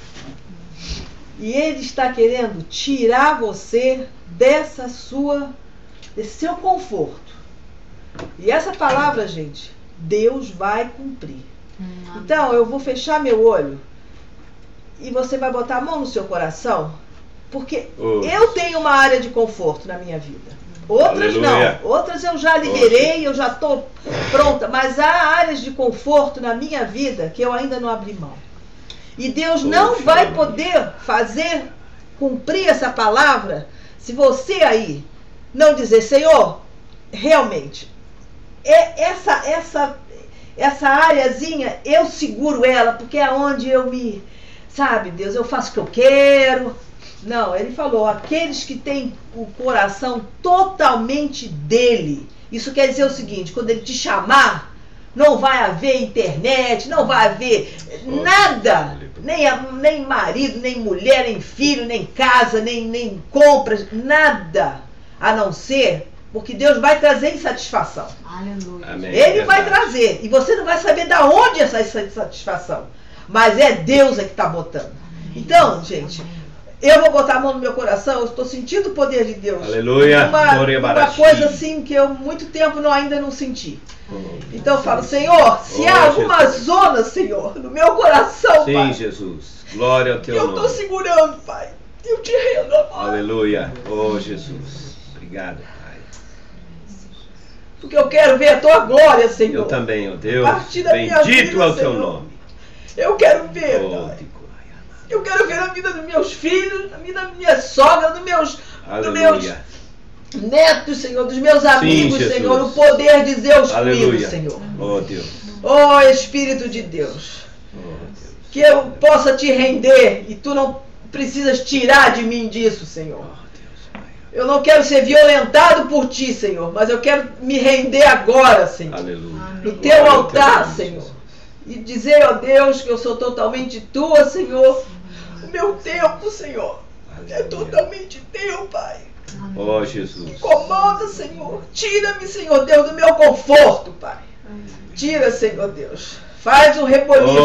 S3: E ele está querendo tirar você dessa sua, desse seu conforto. E essa palavra, gente, Deus vai cumprir. Então, eu vou fechar meu olho e você vai botar a mão no seu coração, porque oh. eu tenho uma área de conforto na minha vida. Outras Aleluia. Não. Outras eu já liberei, eu já estou pronta. Mas há áreas de conforto na minha vida que eu ainda não abri mão. E Deus não Poxa, vai poder fazer, cumprir essa palavra, se você aí não dizer, Senhor, realmente, é essa, essa, essa areazinha, eu seguro ela, porque é onde eu me, sabe, Deus, eu faço o que eu quero. Não, ele falou, aqueles que têm o coração totalmente dele. Isso quer dizer o seguinte, quando ele te chamar, não vai haver internet, não vai haver nada, nem, nem marido, nem mulher, nem filho, nem casa, nem, nem compras, nada, a não ser, porque Deus vai trazer insatisfação. Aleluia. Amém. Ele vai trazer, e você não vai saber de onde essa insatisfação, mas é Deus é que está botando. Então, gente, eu vou botar a mão no meu coração, eu estou sentindo o poder de Deus. Aleluia. Uma, uma coisa assim que eu muito tempo não, ainda não senti. Então eu falo, Senhor, se oh, há alguma Jesus. Zona, Senhor, no meu coração, Sim, Pai. Sim, Jesus. Glória ao teu nome. Eu estou segurando, Pai. Eu te rendo agora. Aleluia. Oh, Jesus. Obrigado, Pai. Porque eu quero ver a tua glória, Senhor. Eu também, ó oh Deus. A partir da minha vida, Bendito é o teu nome. Eu quero ver, oh, Pai. Eu quero ver a vida dos meus filhos, a vida da minha sogra, dos meus, dos meus netos, Senhor, dos meus amigos, Sim, Senhor, o poder de Deus comigo, Senhor. Oh, Deus. Oh, Espírito de Deus. Oh, Deus. Que eu possa te render e tu não precisas tirar de mim disso, Senhor. Eu não quero ser violentado por ti, Senhor, mas eu quero me render agora, Senhor. Aleluia. No teu Glória altar, teu Senhor. E dizer, ó Deus, que eu sou totalmente tua, Senhor. O meu tempo, Senhor, é totalmente teu, Pai. Ó oh, Jesus. Incomoda, Senhor. Tira-me, Senhor Deus, do meu conforto, Pai. Tira, Senhor Deus. Faz um reboliço,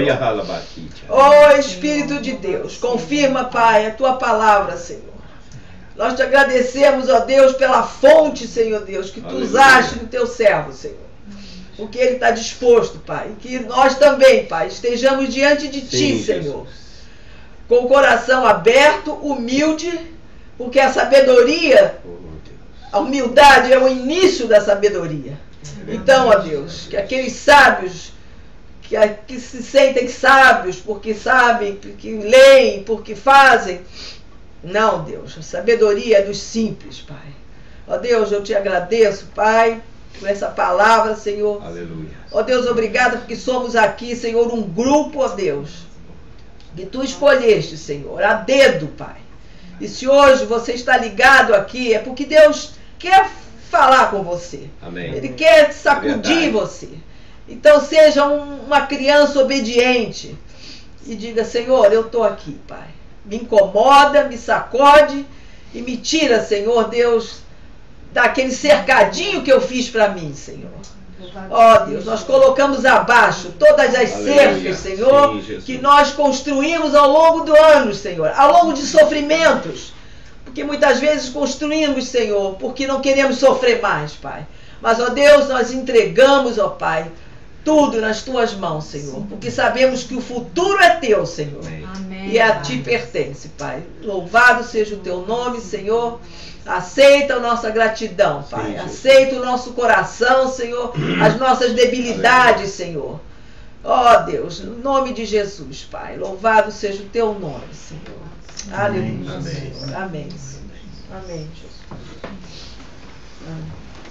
S3: oh, oh, Espírito de Deus. Confirma, Pai, a tua palavra, Senhor. Nós te agradecemos, ó Deus, pela fonte, Senhor Deus, que tu usaste no teu servo, Senhor. Porque ele está disposto, Pai. Que nós também, Pai, estejamos diante de Sim, ti, Senhor. Jesus. Com o coração aberto, humilde, porque a sabedoria, a humildade é o início da sabedoria. Então, ó Deus, que aqueles sábios, que, que se sentem sábios porque sabem, porque leem, porque fazem. Não, Deus, a sabedoria é dos simples, Pai. Ó Deus, eu te agradeço, Pai, por essa palavra, Senhor. Aleluia. Ó Deus, obrigada porque somos aqui, Senhor, um grupo, ó Deus, que tu escolheste, Senhor, a dedo, Pai. E se hoje você está ligado aqui, é porque Deus quer falar com você. Amém. Ele quer sacudir você. Então seja um, uma criança obediente e diga, Senhor, eu estou aqui, Pai. Me incomoda, me sacode e me tira, Senhor Deus, daquele cercadinho que eu fiz para mim, Senhor. Ó oh, Deus, nós colocamos abaixo todas as cercas, Senhor, Sim, que nós construímos ao longo do ano, Senhor, ao longo de sofrimentos, porque muitas vezes construímos, Senhor, porque não queremos sofrer mais, Pai. Mas, ó Deus, nós entregamos, ó Pai, tudo nas tuas mãos, Senhor, porque sabemos que o futuro é teu, Senhor, Amém. E a ti pertence, Pai. Louvado seja o teu nome, Senhor. Aceita a nossa gratidão, Pai. Sim, Aceita o nosso coração, Senhor, as nossas debilidades, Senhor. Ó oh, Deus, no nome de Jesus, Pai. Louvado seja o teu nome, Senhor. Aleluia. Amém. Senhor. Amém, Senhor. Amém, Jesus. Amém.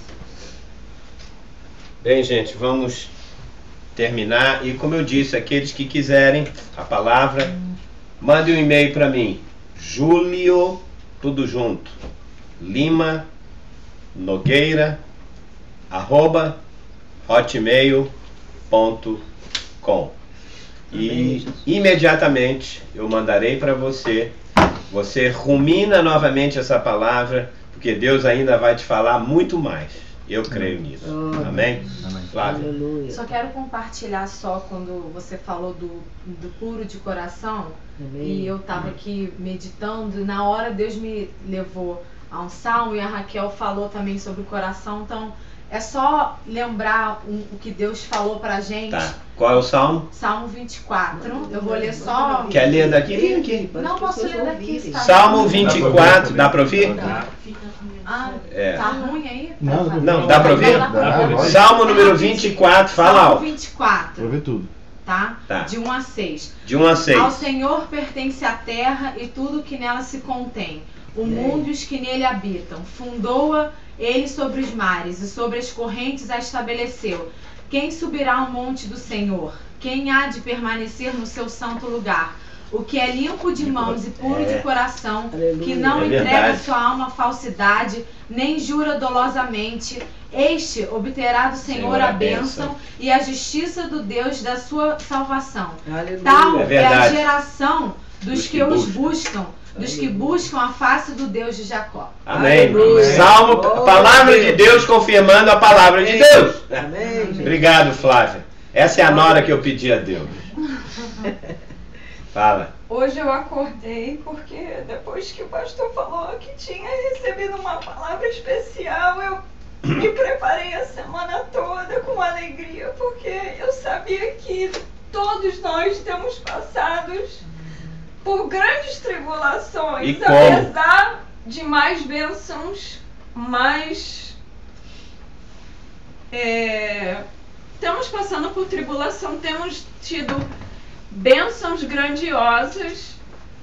S1: Bem, gente, vamos terminar. E como eu disse, aqueles que quiserem a palavra, mandem um e-mail para mim. Julio tudo junto, Lima Nogueira, arroba, hotmail ponto com. E imediatamente eu mandarei para você, você rumina novamente essa palavra, porque Deus ainda vai te falar muito mais. Eu creio nisso. Oh, Amém?
S2: Amém.
S1: Flávia.
S4: Só quero compartilhar só quando você falou do, do puro de coração. Amém. E eu estava aqui meditando e na hora Deus me levou a um salmo e a Raquel falou também sobre o coração. Então é só lembrar o, o que Deus falou pra gente.
S1: Tá. Qual é o salmo?
S4: Salmo vinte e quatro. Eu vou ler só.
S1: Quer ler daqui? Vem aqui.
S4: Não posso ler daqui. Está
S1: salmo vinte e quatro, dá para ouvir?
S4: Dá. Ah, é. Tá ruim aí?
S2: Não,
S1: não, dá para ouvir?
S2: Dá, dá, dá.
S1: Salmo número vinte e quatro, fala
S4: Salmo
S1: alto.
S4: vinte e quatro.
S2: Vou ver tudo.
S4: Tá?
S1: Tá?
S4: De um a seis.
S1: De um a seis.
S4: Ao Senhor pertence a terra e tudo que nela se contém, o mundo e os que nele habitam. Fundou-a ele sobre os mares e sobre as correntes a estabeleceu. Quem subirá ao monte do Senhor? Quem há de permanecer no seu santo lugar? O que é limpo de mãos e puro
S1: é.
S4: de coração,
S3: Aleluia.
S4: que não
S1: é
S4: entrega
S1: verdade.
S4: sua alma à falsidade, nem jura dolosamente, este obterá do Senhor,
S1: Senhor
S4: a
S1: a
S4: bênção,
S1: bênção
S4: e a justiça do Deus da sua salvação.
S3: Aleluia.
S4: Tal
S1: É
S4: é, a
S1: verdade.
S4: geração dos,
S1: Dos
S4: que,
S1: que
S4: os
S1: buscam.
S4: buscam, dos que buscam a face do Deus de Jacó.
S1: Amém.
S3: Aleluia.
S1: Salmo,
S3: Glória
S1: palavra
S3: a
S1: de
S3: Deus.
S1: Deus confirmando a palavra de Deus.
S3: Amém.
S1: Obrigado, Flávia. Essa é a nora que eu pedi a Deus. Fala.
S5: Hoje eu acordei porque depois que o pastor falou que tinha recebido uma palavra especial, eu me preparei a semana toda com alegria, porque eu sabia que todos nós temos passados por grandes tribulações,
S1: E como?
S5: apesar de mais bênçãos, mais... É, estamos passando por tribulação, temos tido bênçãos grandiosas,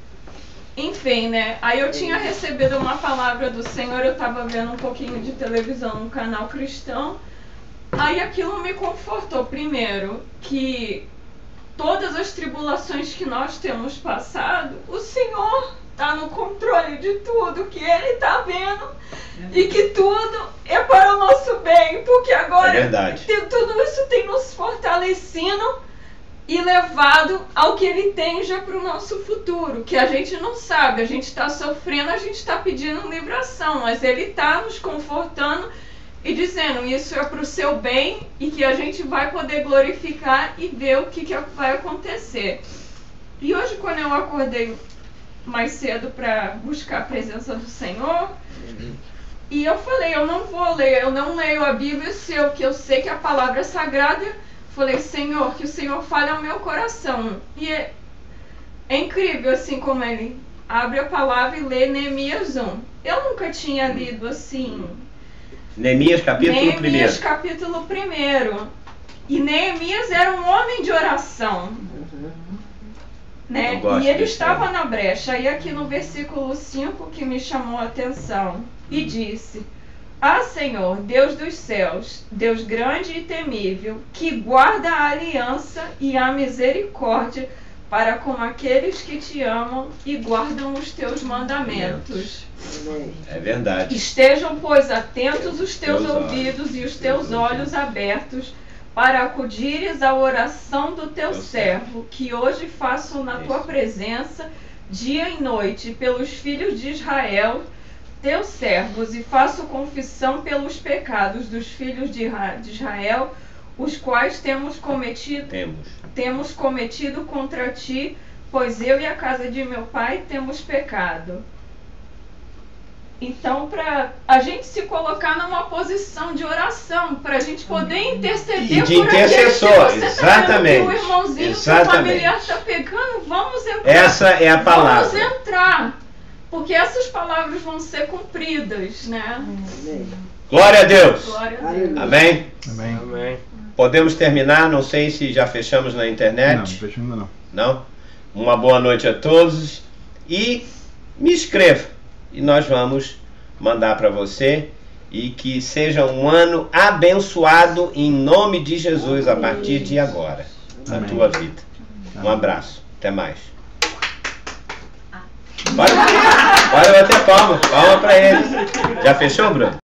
S5: enfim, né? Aí eu tinha recebido uma palavra do Senhor, eu estava vendo um pouquinho de televisão no canal cristão, aí aquilo me confortou, primeiro, que todas as tribulações que nós temos passado, o Senhor está no controle de tudo, que Ele está vendo e que tudo é para o nosso bem, porque agora
S1: É verdade.
S5: tem- tudo isso tem nos fortalecido e levado ao que Ele tem já para o nosso futuro, que a gente não sabe, a gente está sofrendo, a gente está pedindo livração, mas Ele está nos confortando e dizendo, isso é para o seu bem e que a gente vai poder glorificar e ver o que, que vai acontecer. E hoje, quando eu acordei mais cedo para buscar a presença do Senhor, e eu falei, eu não vou ler, eu não leio a Bíblia, se eu, que eu sei que a palavra é sagrada. Falei, Senhor, que o Senhor fale ao meu coração. E é, é incrível assim como Ele abre a palavra e lê Neemias um. Eu nunca tinha lido assim
S1: Neemias capítulo
S5: Neemias
S1: primeiro.
S5: capítulo primeiro. E Neemias era um homem de oração, né?
S1: Eu gosto
S5: E ele
S1: desse
S5: estava
S1: homem.
S5: na brecha. E aqui no versículo cinco que me chamou a atenção. E disse, ah, Senhor, Deus dos céus, Deus grande e temível, que guarda a aliança e a misericórdia para com aqueles que te amam e guardam os teus mandamentos.
S3: Amém.
S1: É verdade.
S5: Estejam, pois, atentos os teus
S1: Teus
S5: ouvidos e os teus
S1: Teus
S5: olhos abertos para acudires à oração do teu
S1: Teu
S5: servo, que hoje faço na tua
S1: Isso.
S5: presença, dia e noite, pelos filhos de Israel, teus servos, e faço confissão pelos pecados dos filhos de Ra- de Israel, os quais temos cometido,
S1: Temos.
S5: temos cometido contra ti, pois eu e a casa de meu pai temos pecado. Então, para a gente se colocar numa posição de oração, para a gente poder interceder
S1: E de
S5: por aqueles que
S1: intercessor,
S5: você tá
S1: exatamente.
S5: vendo que o irmãozinho, que o
S1: Exatamente.
S5: familiar está pegando, vamos entrar.
S1: Essa é a
S5: Vamos
S1: palavra.
S5: entrar, porque essas palavras vão ser cumpridas, né?
S3: Amém.
S1: Glória a Deus.
S5: Glória a Deus.
S3: Aleluia.
S1: Amém?
S2: Amém.
S1: Amém. Podemos terminar, não sei se já fechamos na
S2: Não,
S1: internet.
S2: fecha ainda não.
S1: Não? Uma boa noite a todos e me inscreva e nós vamos mandar para você e que seja um ano abençoado em nome de Jesus a partir de agora na
S2: Amém.
S1: tua vida. Um
S2: Amém.
S1: abraço, até mais. Bora, bora bater palma. Palma pra eles. Já fechou, Bruno?